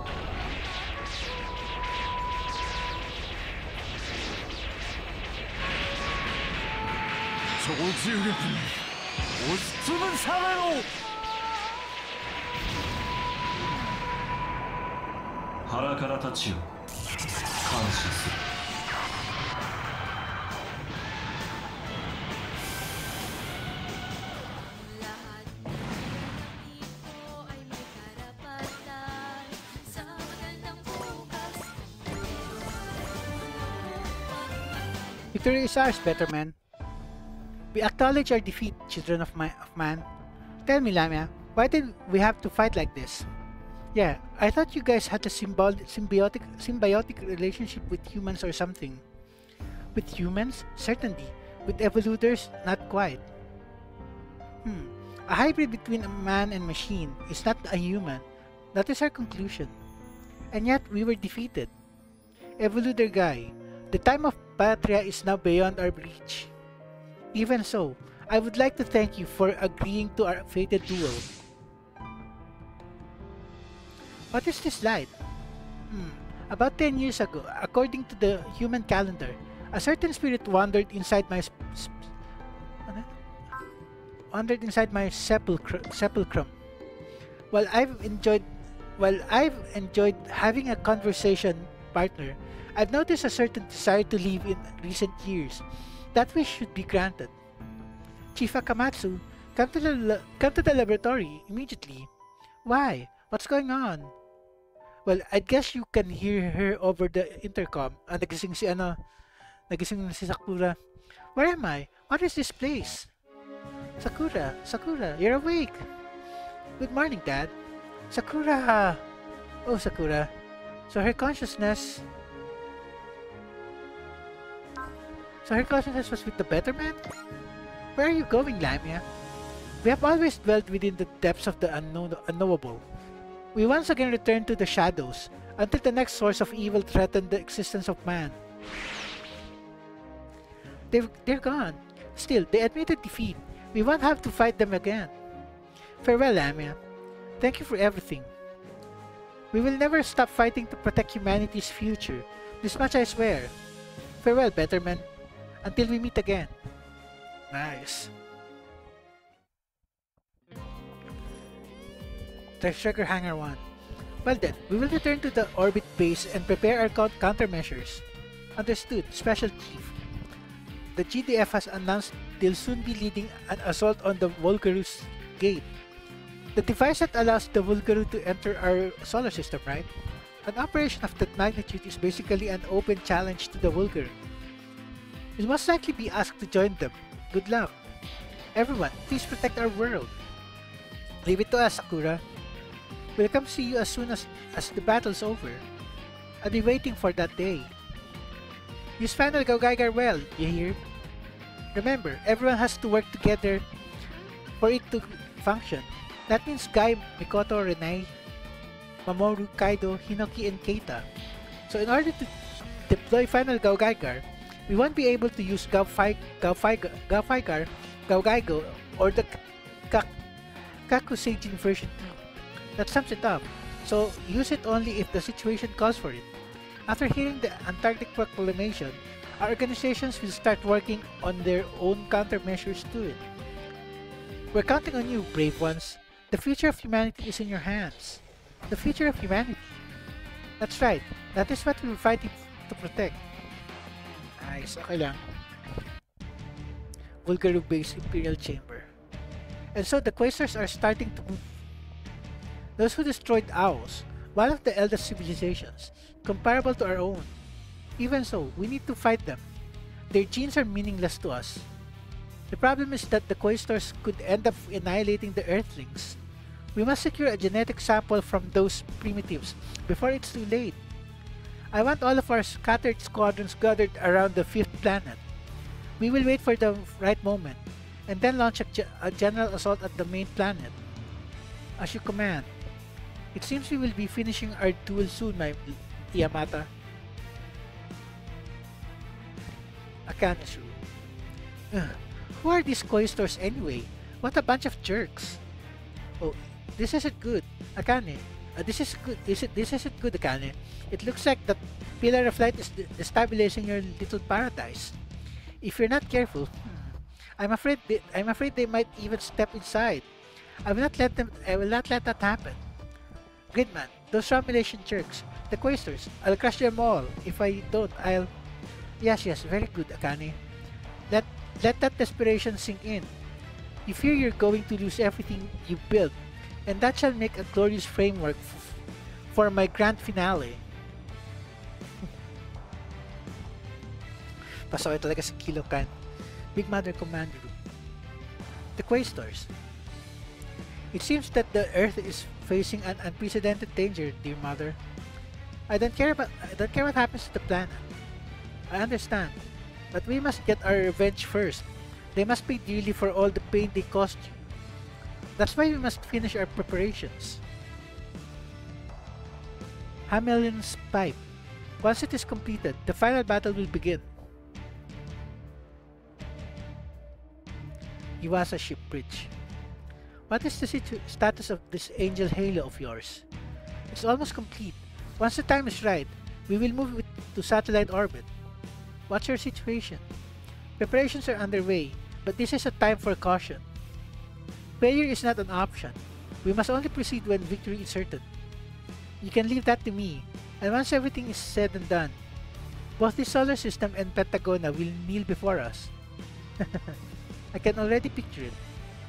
超重力に押しつぶされろ。 腹から立ちよ。感謝する。 Victory is ours, better man. We acknowledge our defeat, children of, my, of man. Tell me, Lamia, why did we have to fight like this? Yeah, I thought you guys had a symbol symbiotic symbiotic relationship with humans or something. With humans? Certainly. With evoluters? Not quite. Hmm. A hybrid between a man and machine is not a human. That is our conclusion. And yet, we were defeated. Evoluter guy, the time of Patria is now beyond our reach. Even so, I would like to thank you for agreeing to our fated duel. What is this light? Hmm. About ten years ago, according to the human calendar, a certain spirit wandered inside my sp sp ano? wandered inside my sepulchr sepulchrum. While I've enjoyed while I've enjoyed having a conversation partner, I've noticed a certain desire to leave in recent years. That wish should be granted. Chief Akamatsu, come to the come to the laboratory immediately. Why? What's going on? Well, I guess you can hear her over the intercom. Ah, nagising si ano, nagising si Sakura. Where am I? What is this place? Sakura, Sakura, you're awake. Good morning, Dad. Sakura. Oh, Sakura. So her consciousness. So her consciousness was with the better man? Where are you going, Lamia? We have always dwelt within the depths of the unknown unknowable. We once again return to the shadows until the next source of evil threatened the existence of man. They've, they're gone. Still, they admitted defeat. We won't have to fight them again. Farewell, Lamia. Thank you for everything. We will never stop fighting to protect humanity's future. This much I swear. Farewell, Betterman. Until we meet again. Nice. Treasure Hangar one. Well then, we will return to the orbit base and prepare our countermeasures. Understood, Special Chief. The G D F has announced they'll soon be leading an assault on the Volgaru's gate. The device that allows the Volgaru to enter our solar system, right? An operation of that magnitude is basically an open challenge to the Volgaru. You'll most likely be asked to join them. Good luck. Everyone, please protect our world. Leave it to us, Sakura. We'll come see you as soon as, as the battle's over. I'll be waiting for that day. Use Final Gaugigar well, you hear? Remember, everyone has to work together for it to function. That means Guy, Mikoto, Renai, Mamoru, Kaido, Hinoki, and Keita. So in order to deploy Final Gaugigar, we won't be able to use Gaufai, Gaufai, Gaufaigar, Gaugaigo, or the Kak Kakuseijin version two. That sums it up. So use it only if the situation calls for it. After hearing the Antarctic Proclamation, our organizations will start working on their own countermeasures to it. We're counting on you, brave ones. The future of humanity is in your hands. The future of humanity. That's right. That is what we're fighting to protect. Nice. Okay lang. Vulgaru Base Imperial Chamber. And so the Quaestors are starting to move. Those who destroyed Aos, one of the eldest civilizations, comparable to our own. Even so, we need to fight them. Their genes are meaningless to us. The problem is that the Quaestors could end up annihilating the Earthlings. We must secure a genetic sample from those primitives before it's too late. I want all of our scattered squadrons gathered around the fifth planet. We will wait for the right moment, and then launch a, ge a general assault at the main planet. As you command. It seems we will be finishing our duel soon, my Yamata. Akane's room. Ugh, who are these Quaestors anyway? What a bunch of jerks. Oh, this isn't good, Akane. Uh, this is good. Is it? This isn't good, Akane. It looks like that Pillar of Light is destabilizing your little paradise. If you're not careful, hmm, I'm afraid. They, I'm afraid they might even step inside. I will not let them. I will not let that happen. Gridman, those Romulation jerks, the Quaestors. I'll crush them all. If I don't, I'll. Yes, yes, very good, Akane. Let let that desperation sink in. You fear you're going to lose everything you built, and that shall make a glorious framework f for my grand finale. Pasaway talaga si Kilokan. Big Mother Command Room. The Quaestors. It seems that the Earth is facing an unprecedented danger, dear Mother. I don't care about I don't care what happens to the planet. I understand, but we must get our revenge first. They must pay dearly for all the pain they caused you. That's why we must finish our preparations. Hamelion's pipe. Once it is completed, the final battle will begin. Yuasa Ship Bridge. What is the status of this Angel Halo of yours? It's almost complete. Once the time is right, we will move it to satellite orbit. What's your situation? Preparations are underway, but this is a time for caution. Failure is not an option. We must only proceed when victory is certain. You can leave that to me, and once everything is said and done, both the solar system and Pentagona will kneel before us. I can already picture it.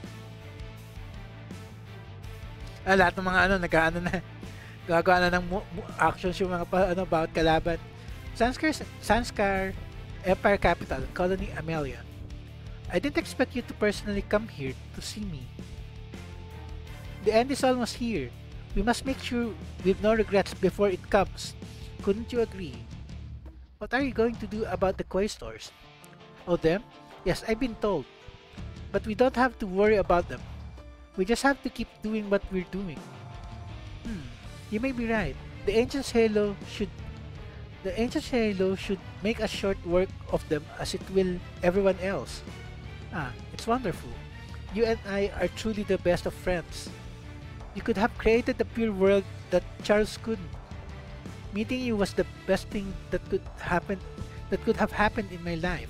Ah, lahat ng mga ano, nag-ano na, gagawa na ng actions yung mga pa, ano, bawat kalaban. Sanskar, Sanskar Empire Capital, Colony Amelia. I didn't expect you to personally come here to see me. The end is almost here. We must make sure we've no regrets before it comes. Couldn't you agree? What are you going to do about the Quaestors? Oh, them? Yes, I've been told. But we don't have to worry about them. We just have to keep doing what we're doing. Hmm, you may be right. The Angel's Halo should The Angel's Halo should make as short work of them as it will everyone else. Ah, it's wonderful. You and I are truly the best of friends. You could have created the pure world that Charles couldn't. Meeting you was the best thing that could happen that could have happened in my life.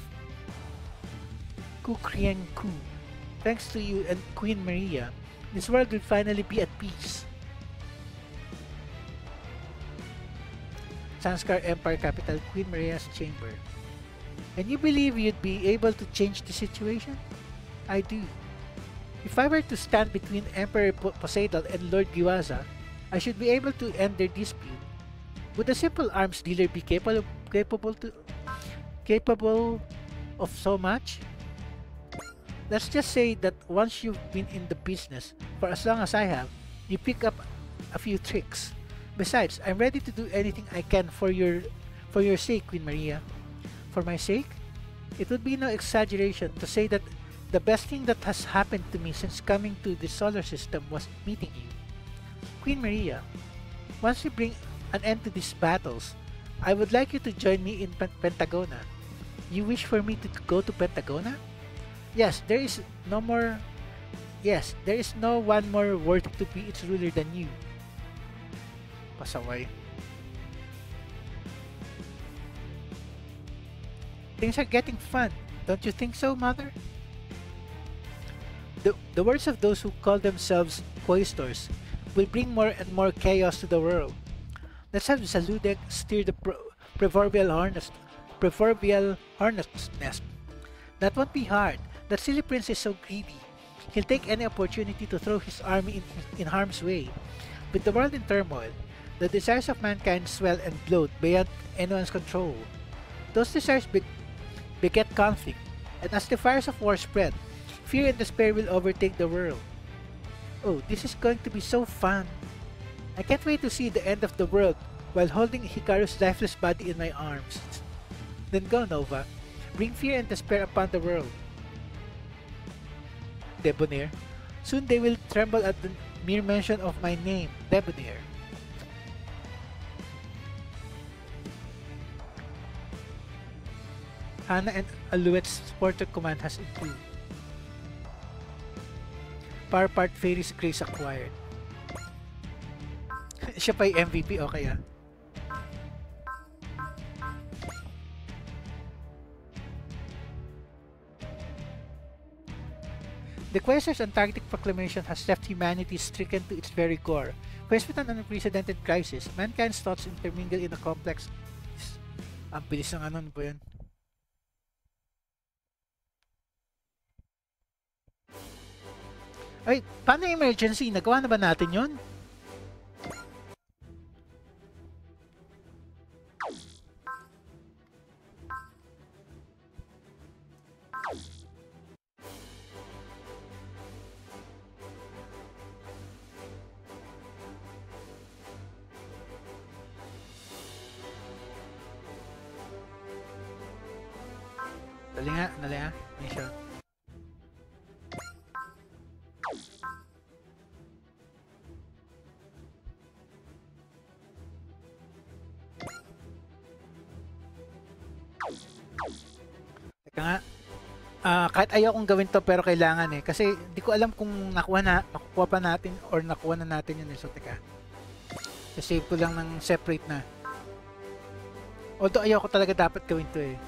Ku Krieng Ku. Thanks to you and Queen Maria, this world will finally be at peace. Sanskar Empire Capital, Queen Maria's Chamber. And you believe you'd be able to change the situation? I do. If I were to stand between Emperor Poseidon and Lord Giwaza, I should be able to end their dispute. Would a simple arms dealer be capable capable to capable of so much? Let's just say that once you've been in the business for as long as I have, you pick up a few tricks. Besides, I'm ready to do anything I can for your for your sake, Queen Maria. For my sake? It would be no exaggeration to say that the best thing that has happened to me since coming to the solar system was meeting you. Queen Maria, once we bring an end to these battles, I would like you to join me in Pen Pentagona. You wish for me to go to Pentagona? Yes, there is no more... Yes, there is no one more worthy to be its ruler than you. Pasaway. Things are getting fun. Don't you think so, Mother? The, the words of those who call themselves Quaestors will bring more and more chaos to the world. Let's have Zaludek steer the pro proverbial harness, proverbial harness nest. That won't be hard. That silly prince is so greedy. He'll take any opportunity to throw his army in, in harm's way. With the world in turmoil, the desires of mankind swell and bloat beyond anyone's control. Those desires be beget conflict, and as the fires of war spread, fear and despair will overtake the world. Oh, this is going to be so fun. I can't wait to see the end of the world while holding Hikaru's lifeless body in my arms. Then go, Nova. Bring fear and despair upon the world. Debonair. Soon they will tremble at the mere mention of my name, Debonair. Hana and Alouette's supporter command has improved. Power part Fairy's Grace acquired. Siya pa yung M V P, okay ah. The Quaestor's Antarctic proclamation has left humanity stricken to its very core. Faced with an unprecedented crisis, mankind's thoughts intermingle in a complex... Ang bilis ng ano, ano po yun? Ay, paano yung emergency? Nagawa na ba natin yun? Dali nga, dali nga. Mission. Teka nga. Uh, kahit ayaw kong gawin to pero kailangan eh. Kasi di ko alam kung nakuha na, nakuha pa natin or nakuha na natin yun eh. So teka. Save ko lang ng separate na. Although ayaw ko talaga dapat gawin to eh.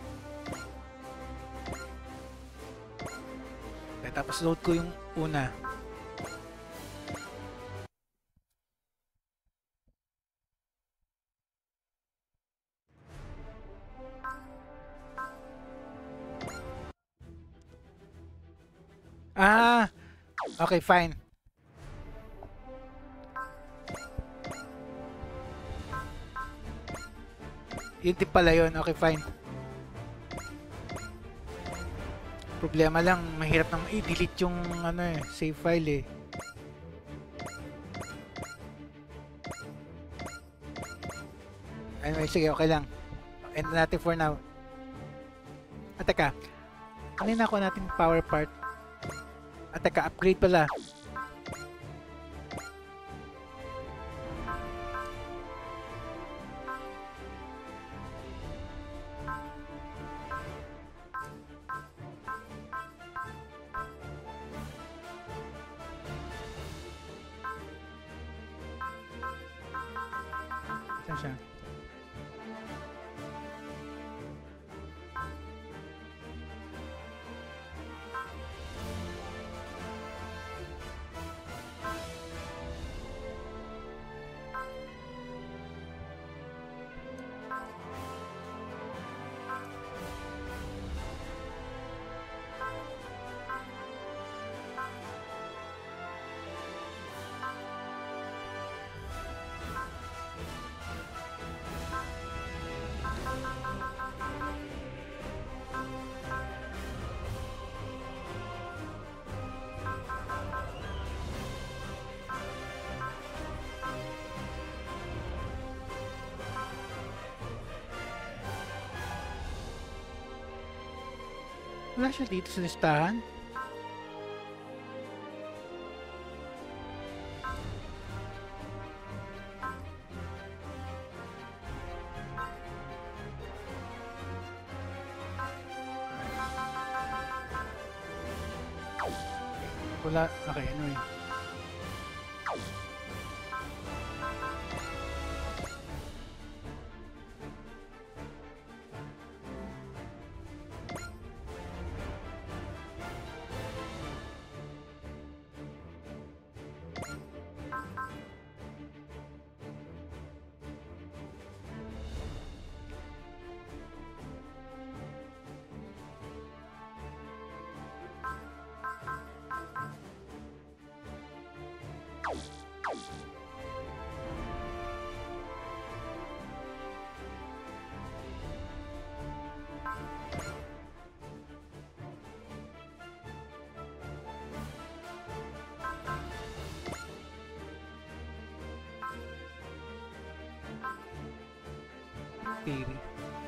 Tapos load ko yung una. Ah! Okay, fine. Yun din pala yun. Okay, fine. Problema lang, mahirap nang i-delete yung ano eh, save file eh. Anyway, sige, okay lang. End natin for now. At teka, ano yung nakuha natin power part? At teka, upgrade pala. Siya. Wala siya dito sa listahan. Wala. Okay, ano yun? Fairy.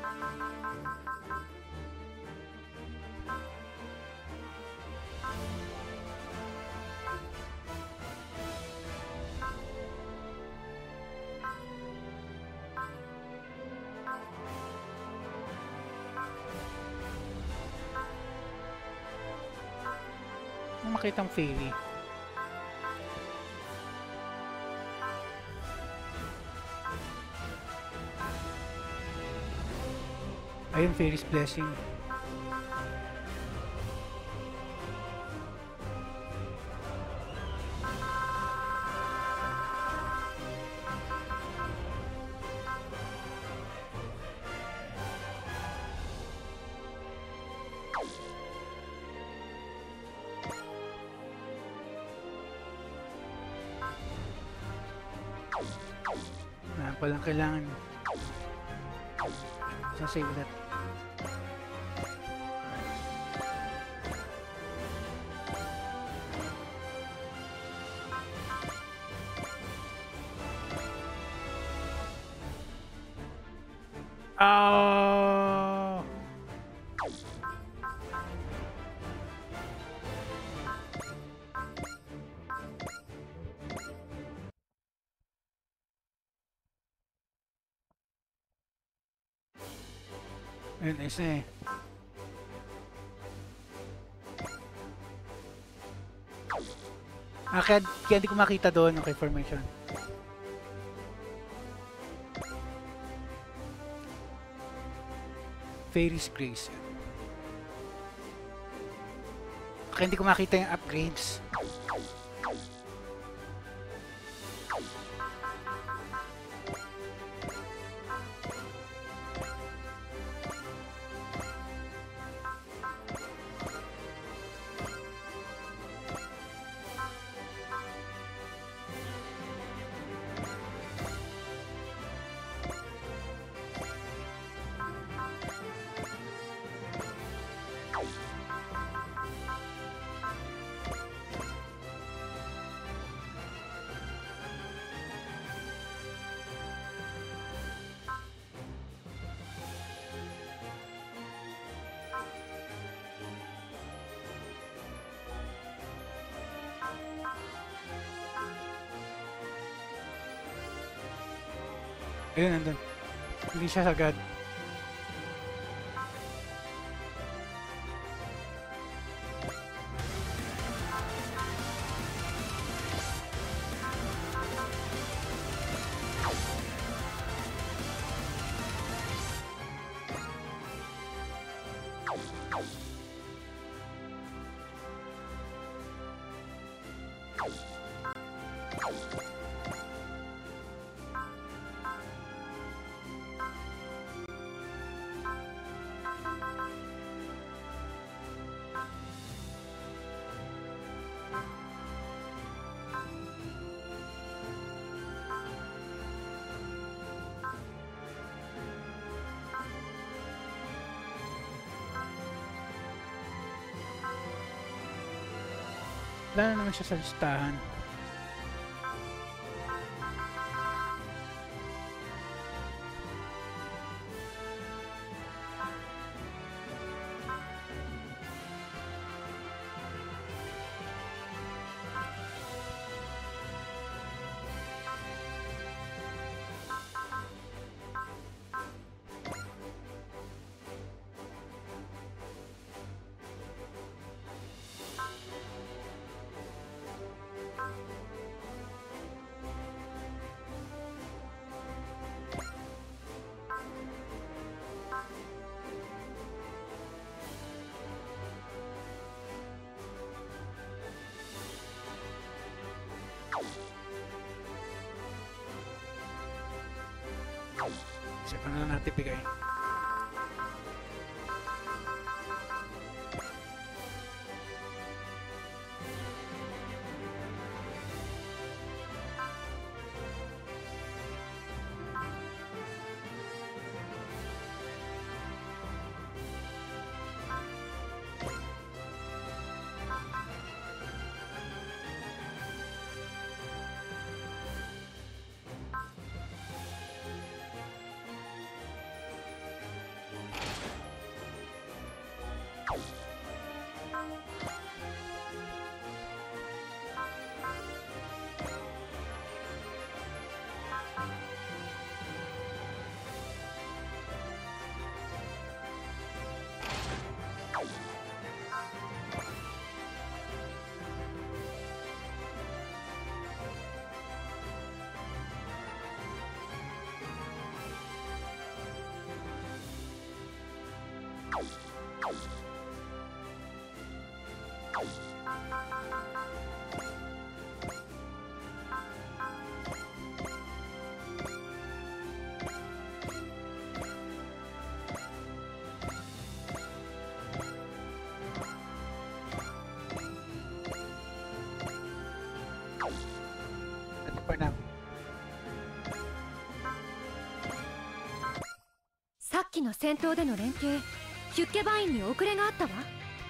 Kung makitang Fairy. Ayun, Fairy's Blessing. Ah, palang kailangan. Sasave ulit. Oh. Ayun, nice na eh. Ah, kaya, kaya di ko makita doon, okay, formation. Fairy's Grace. Kaya hindi ko makita yung upgrades. Ayun, nandun. Hindi siya sagad. Wala na naman siya sa listahan. Siya pa na natin bigay. For now. さっきの戦闘での連携、ヒュッケバインに遅れがあったわ。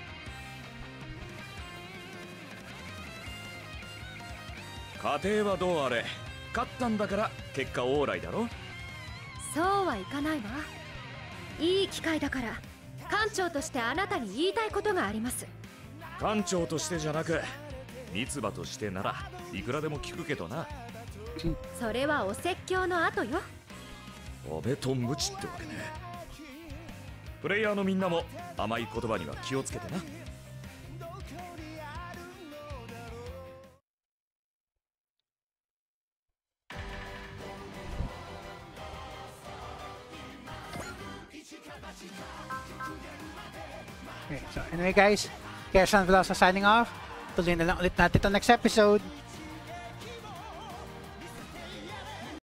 家庭はどうあれ勝ったんだから結果オーライだろ。 そうはいかないわ。いい機会だから艦長としてあなたに言いたいことがあります。 艦長としてじゃなく三つ葉としてならいくらでも聞くけどな。 それはお説教の後よ。 おべとムチってわけね。プレイヤーのみんなも甘い言葉には気をつけてな。 Okay, so anyway guys, Kaya San Velosa signing off. Tuloy na lang ulit natin ito next episode.